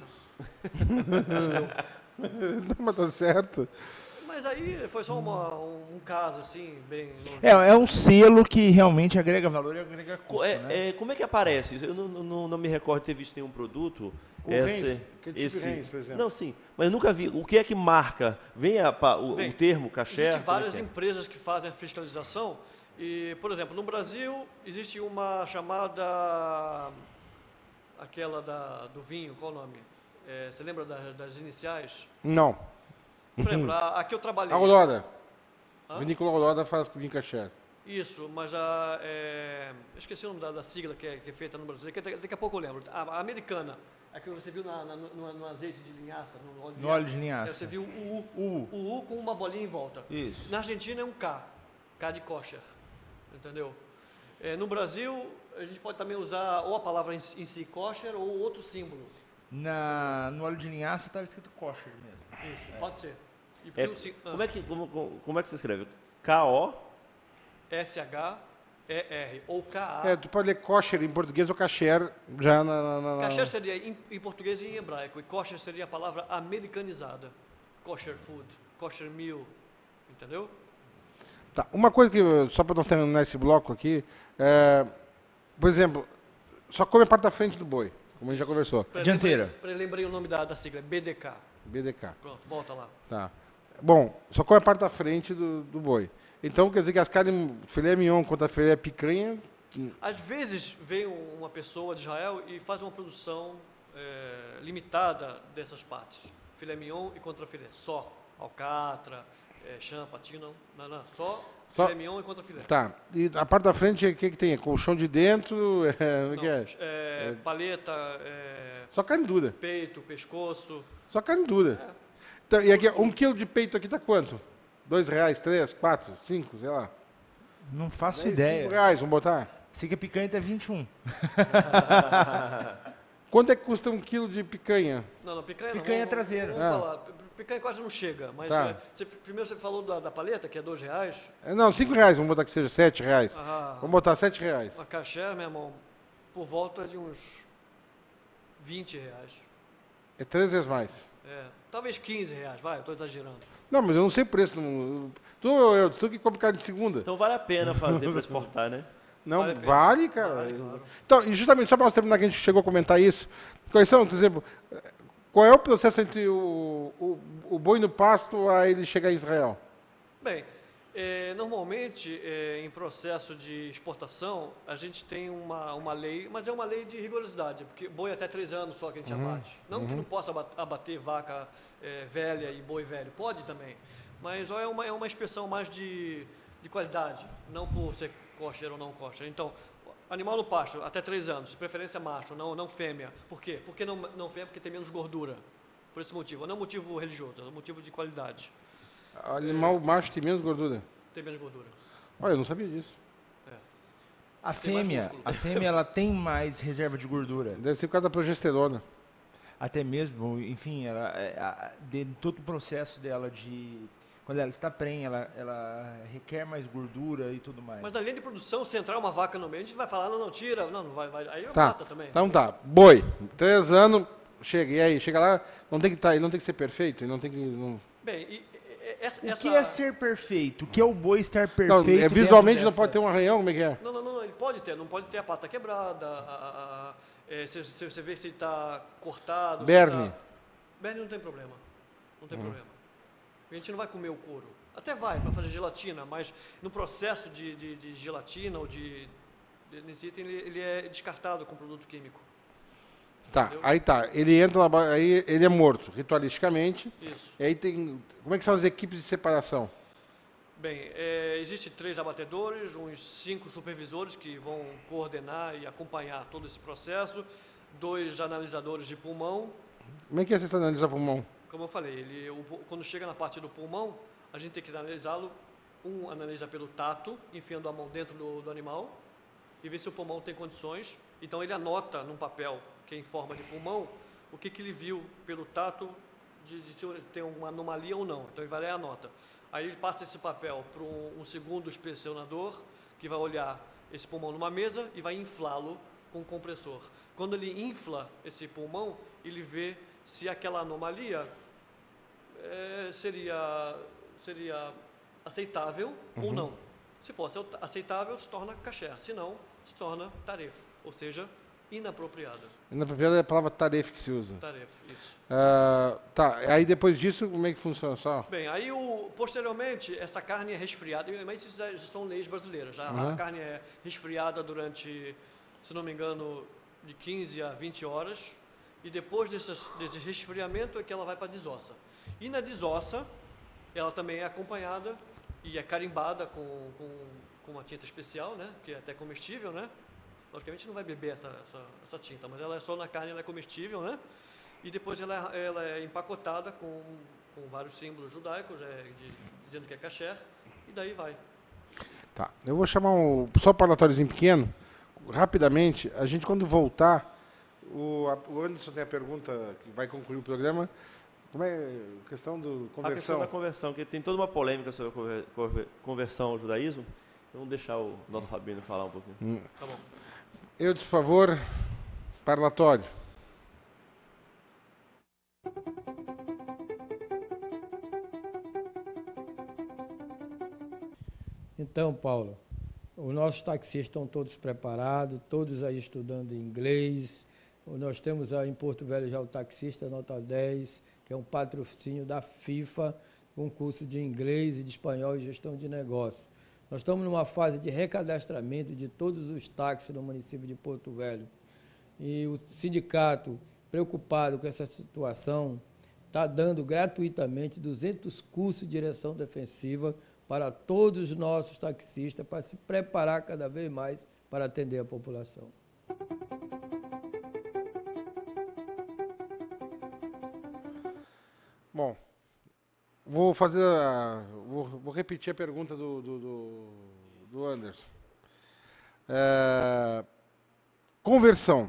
Não, mas tá certo. Mas aí foi só um caso, assim, bem... É um selo que realmente agrega valor e agrega custo, né? Como é que aparece isso? Eu não me recordo de ter visto nenhum produto. Reis, por exemplo. Não, sim, mas eu nunca vi. O que é que marca? Vem o termo kasher? Existem várias empresas que fazem a fiscalização. E, por exemplo, no Brasil, existe uma chamada... aquela do vinho, qual o nome? Você lembra das iniciais? Não. Por exemplo, aqui eu trabalhei. Aurora. Vinícola Aurora faz vinho kasher. Isso, mas esqueci o nome da sigla que é feita no Brasil, daqui a pouco eu lembro. A americana, a que você viu no azeite de linhaça, no óleo de linhaça. Você viu o U com uma bolinha em volta. Isso. Na Argentina é um K de kosher, entendeu? No Brasil, a gente pode também usar ou a palavra em si kosher ou outro símbolo. No óleo de linhaça estava escrito kosher mesmo. Isso, pode ser. Como é que você escreve? K-O? S-H-E-R ou K-A. Tu pode ler kosher em português ou kasher já Kasher seria em português e em hebraico. E kosher seria a palavra americanizada. Kosher food, kosher meal. Entendeu? Tá, uma coisa que, só para nós terminar esse bloco aqui, por exemplo, só come a parte da frente do boi, como a gente já conversou. Dianteira. Lembrei o nome da sigla, BDK. BDK. Pronto, volta lá. Tá. Bom, só come a parte da frente do boi. Então, quer dizer que as carnes, filé mignon contra filé picanha... Às vezes vem uma pessoa de Israel e faz uma produção limitada dessas partes. Filé mignon e contrafilé. Só. Alcatra, chã, patinho, não. Só filé mignon e contrafilé. Tá. E a parte da frente, o que tem? Colchão de dentro? O que é? Paleta. Só carne dura. Peito, pescoço. Só carne dura. Então, e aqui, 1 quilo de peito aqui tá quanto? R$2, 3, 4, 5, sei lá. Não faço ideia. R$5, vamos botar? Sei que a picanha tá 21. Quanto é que custa 1 quilo de picanha? Não, picanha Picanha não. traseira. Vamos falar. Picanha quase não chega, mas Tá. primeiro você falou da paleta, que é R$2. Não, R$5, vamos botar que seja R$7. Ah, Vamos botar R$7. a caché, meu irmão, por volta de uns R$20. É 3 vezes mais. Talvez R$15, vai, eu estou exagerando. Não, mas eu não sei o preço. Tu que come carne de segunda. Então vale a pena fazer para exportar, né? Não, Vale a pena. vale, cara. Vale, claro. Então, e justamente, só para nós terminar, que a gente chegou a comentar isso, quais são, por exemplo, qual é o processo entre o boi no pasto a ele chegar em Israel? Bem, normalmente, em processo de exportação, a gente tem uma lei, mas é uma lei de rigorosidade, porque boi até 3 anos só que a gente abate. Não que não possa abater vaca velha e boi velho, pode também, mas é uma inspeção mais de qualidade, não por ser kosher ou não kosher. Então, animal no pasto, até 3 anos, de preferência macho, não fêmea. Por quê? Porque não fêmea? Porque tem menos gordura. Por esse motivo. Não é um motivo religioso, é um motivo de qualidade. Animal macho tem menos gordura? Tem menos gordura. Olha, eu não sabia disso. A Tem mais fêmea, músculo. a fêmea ela tem mais reserva de gordura. Deve ser por causa da progesterona. Até mesmo, enfim, de todo o processo dela quando ela está prenha, ela requer mais gordura e tudo mais. Mas além de produção, se entrar uma vaca no meio, a gente vai falar, não, tira, não vai, aí Tá. mata também. Então tá. Boi, 3 anos, chega. E aí, chega lá, ele não tem que ser perfeito, ele não tem que... Não... Bem, O que é ser perfeito? O que é o boi estar perfeito? Não, visualmente dentro não pode ter um arranhão, como é que é? Não, ele pode ter, não pode ter a pata quebrada, se você vê se está cortado. Berne. Berne não tem problema, não tem problema. A gente não vai comer o couro. Até vai, para fazer gelatina, mas no processo de gelatina ou de ele é descartado com produto químico. Tá, Entendeu? aí tá. Ele entra lá, aí ele é morto, ritualisticamente. Isso. E aí tem... Como é que são as equipes de separação? Bem, existem 3 abatedores, uns 5 supervisores que vão coordenar e acompanhar todo esse processo, 2 analisadores de pulmão. Como é que você analisa pulmão? Como eu falei, quando chega na parte do pulmão, a gente tem que analisá-lo. Um analisa pelo tato, enfiando a mão dentro do animal, e ver se o pulmão tem condições. Então ele anota num papel, que é em forma de pulmão, o que ele viu pelo tato, de se tem alguma anomalia ou não. Então ele vai lá e anota. Aí ele passa esse papel para um segundo inspecionador, que vai olhar esse pulmão numa mesa e vai inflá-lo com um compressor. Quando ele infla esse pulmão, ele vê se aquela anomalia seria aceitável ou não. Se fosse aceitável, se torna kasher. Se não, se torna taref, ou seja, inapropriada. Inapropriada é a palavra tarefa que se usa. Taref, isso. Tá, aí depois disso, como é que funciona só? Bem, aí posteriormente essa carne é resfriada, mas isso já são leis brasileiras. A carne é resfriada durante, se não me engano, de 15 a 20 horas, e depois desse resfriamento é que ela vai para a desossa. E na desossa, ela também é acompanhada e é carimbada com uma tinta especial, né, que é até comestível, né? Logicamente não vai beber essa tinta, mas ela é só na carne, ela é comestível, né? E depois ela é empacotada com vários símbolos judaicos, dizendo que é kasher, e daí vai. Tá, eu vou chamar só um parlatóriozinho pequeno, rapidamente. A gente, quando voltar, o Anderson tem a pergunta que vai concluir o programa. Como é a questão do conversão? A questão da conversão, que tem toda uma polêmica sobre a conversão ao judaísmo. Vamos deixar o nosso rabino falar um pouquinho. Tá bom. Eu, por favor, parlatório. Então, Paulo, os nossos taxistas estão todos preparados, todos aí estudando inglês. Nós temos aí em Porto Velho já o taxista nota 10, que é um patrocínio da FIFA, um curso de inglês e de espanhol e gestão de negócio. Nós estamos numa fase de recadastramento de todos os táxis no município de Porto Velho. E o sindicato, preocupado com essa situação, está dando gratuitamente 200 cursos de direção defensiva para todos os nossos taxistas, para se preparar cada vez mais para atender a população. Bom, vou repetir a pergunta do Anderson. Conversão.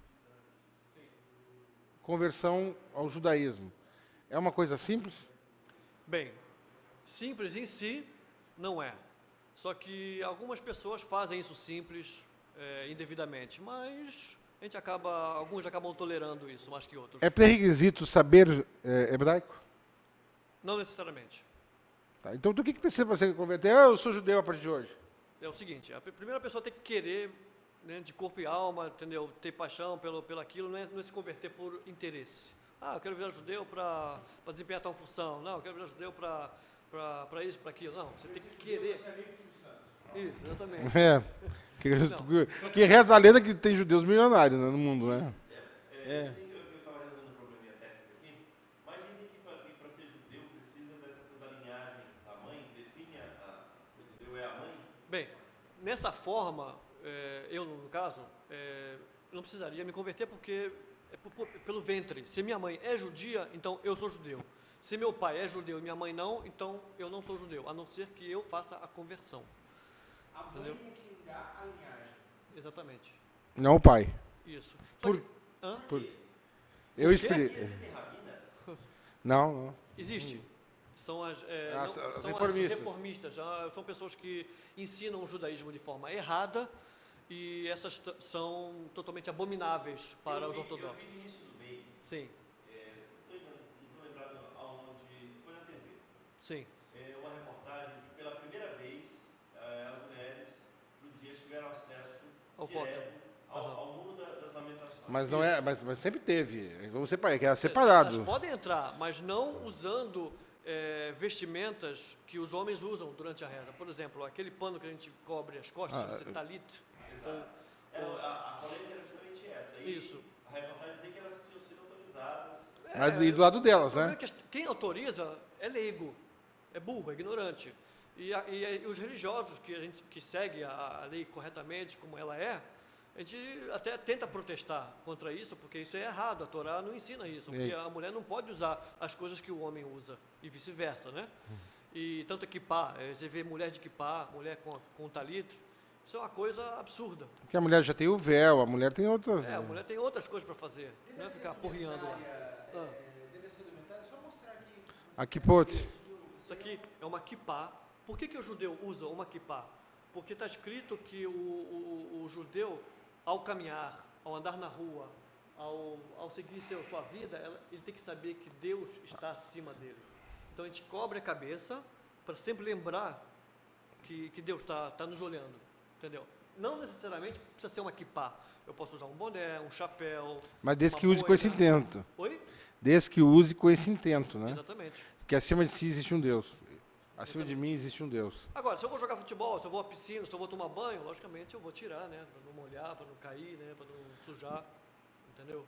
Conversão ao judaísmo. É uma coisa simples? Bem, simples em si não é. Só que algumas pessoas fazem isso simples indevidamente, mas alguns acabam tolerando isso mais que outros. É pré-requisito saber hebraico? Não necessariamente. Tá, então, do que precisa para você converter? Eu sou judeu a partir de hoje. É o seguinte, a primeira pessoa tem que querer, né, de corpo e alma, entendeu? Ter paixão pelo aquilo, não é se converter por interesse. Eu quero virar judeu para desempenhar tal função. Não, eu quero virar judeu para isso, para aquilo. Não, você tem que querer. Isso, exatamente. Que reza a lenda que tem judeus milionários, né, no mundo, né? Eu estava resolvendo um probleminha técnico aqui, mas dizem que para ser judeu precisa dessa coisa da linhagem da mãe, que define o judeu é a mãe? Bem, nessa forma, eu no caso, não precisaria me converter porque pelo ventre. Se minha mãe é judia, então eu sou judeu. Se meu pai é judeu e minha mãe não, então eu não sou judeu, a não ser que eu faça a conversão. A mãe tem que dar a linhagem. Exatamente. Não o pai. Isso. Eu expliquei. Existem rabinas? Não. Existe. São as reformistas. São pessoas que ensinam o judaísmo de forma errada e essas são totalmente abomináveis para os ortodoxos. Eu vi no início do mês. Sim. Não estou lembrado aonde foi na TV. Sim. Uma reportagem que pela primeira vez as mulheres judias tiveram acesso direto ao muro das lamentações. Mas não é, mas sempre teve. Então você era separado. Elas podem entrar, mas não usando vestimentas que os homens usam durante a reza. Por exemplo, aquele pano que a gente cobre as costas, esse talit. A polêmica era justamente essa. Isso. A reportagem dizia que elas tinham sido autorizadas. E do lado delas, né? Quem autoriza é leigo, é burro, é ignorante. E os religiosos que segue a lei corretamente, como ela é, a gente até tenta protestar contra isso, porque isso é errado, a Torá não ensina isso, porque a mulher não pode usar as coisas que o homem usa, e vice-versa, né? E tanto equipar, você vê mulher de equipar, mulher com talito, isso é uma coisa absurda. Porque a mulher já tem o véu, a mulher tem outras... a mulher tem outras coisas para fazer, não é ficar porriando lá. Só mostrar aqui. Aqui, pode. Isso aqui é uma kippá. Por que o judeu usa uma kippá? Porque está escrito que o judeu, ao caminhar, ao andar na rua, ao seguir sua vida, ele tem que saber que Deus está acima dele. Então a gente cobre a cabeça para sempre lembrar que Deus está nos olhando. Entendeu? Não necessariamente precisa ser uma kippá. Eu posso usar um boné, um chapéu. Mas desde que use com esse intento. Oi? Desde que use com esse intento, né? Exatamente. Porque acima de si existe um Deus. Acima de mim existe um Deus. Agora, se eu vou jogar futebol, se eu vou à piscina, se eu vou tomar banho, logicamente eu vou tirar, né? Para não molhar, para não cair, né? Para não sujar. Entendeu?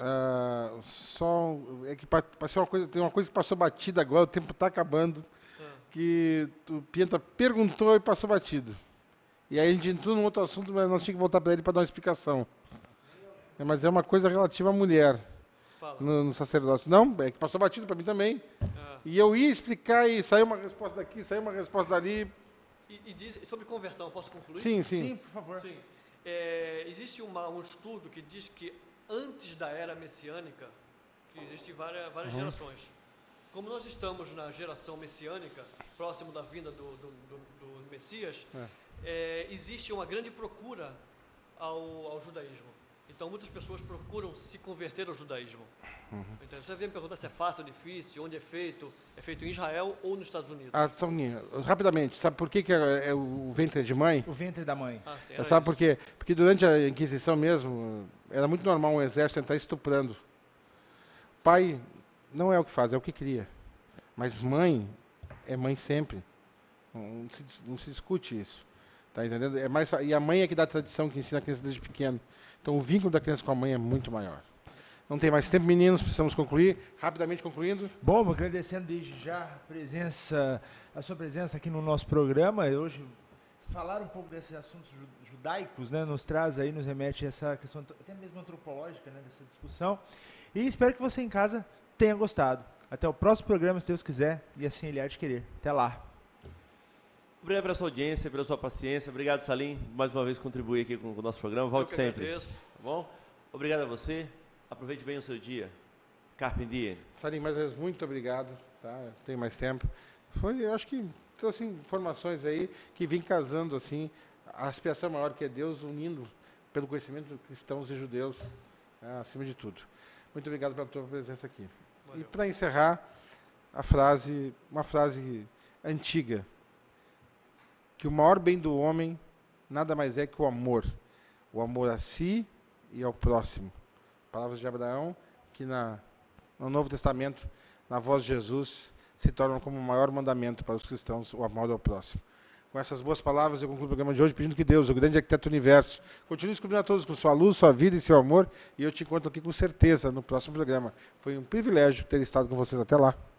É que passou uma coisa, tem uma coisa que passou batida agora, o tempo está acabando. Que o Pienta perguntou e passou batido. E aí a gente entrou num outro assunto, mas nós tínhamos que voltar para ele para dar uma explicação. Mas é uma coisa relativa à mulher no sacerdócio. Não, é que passou batido para mim também. E eu ia explicar e saiu uma resposta daqui, saiu uma resposta dali. E diz, sobre conversão, posso concluir? Sim, por favor. Sim. Existe um estudo que diz que antes da era messiânica, que existem várias gerações, como nós estamos na geração messiânica, próximo da vinda do Messias, existe uma grande procura ao judaísmo. Então, muitas pessoas procuram se converter ao judaísmo. Então, você vem me perguntar se é fácil ou difícil, onde é feito em Israel ou nos Estados Unidos. Toninho, rapidamente, sabe por que é o ventre de mãe? O ventre da mãe. Sim, sabe por quê? Porque durante a Inquisição mesmo, era muito normal um exército entrar estuprando. Pai não é o que faz, é o que cria. Mas mãe é mãe sempre. Não se discute isso. Tá entendendo? E a mãe é que dá a tradição, que ensina a criança desde pequeno. Então o vínculo da criança com a mãe é muito maior. Não tem mais tempo, meninos, precisamos concluir. Rapidamente concluindo. Bom, agradecendo desde já a sua presença aqui no nosso programa. Hoje, falar um pouco desses assuntos judaicos, né, nos traz aí, nos remete a essa questão até mesmo antropológica, né, dessa discussão. E espero que você em casa tenha gostado. Até o próximo programa, se Deus quiser, e assim Ele há de querer. Até lá. Obrigado pela sua audiência, pela sua paciência. Obrigado, Salim, mais uma vez contribuir aqui com o nosso programa. Volte sempre. Agradeço. Tá bom? Obrigado a você. Aproveite bem o seu dia. Carpe diem. Salim, mais uma vez, muito obrigado. Tá? Tenho mais tempo. Eu acho que trouxe informações aí que vêm casando assim, a aspiração maior que é Deus unindo pelo conhecimento de cristãos e judeus, acima de tudo. Muito obrigado pela tua presença aqui. Valeu. E para encerrar, uma frase antiga, que o maior bem do homem nada mais é que o amor a si e ao próximo. Palavras de Abraão, que no Novo Testamento, na voz de Jesus, se tornam como o maior mandamento para os cristãos, o amor ao próximo. Com essas boas palavras, eu concluo o programa de hoje pedindo que Deus, o grande arquiteto do universo, continue descobrindo a todos com sua luz, sua vida e seu amor, e eu te encontro aqui com certeza no próximo programa. Foi um privilégio ter estado com vocês. Até lá.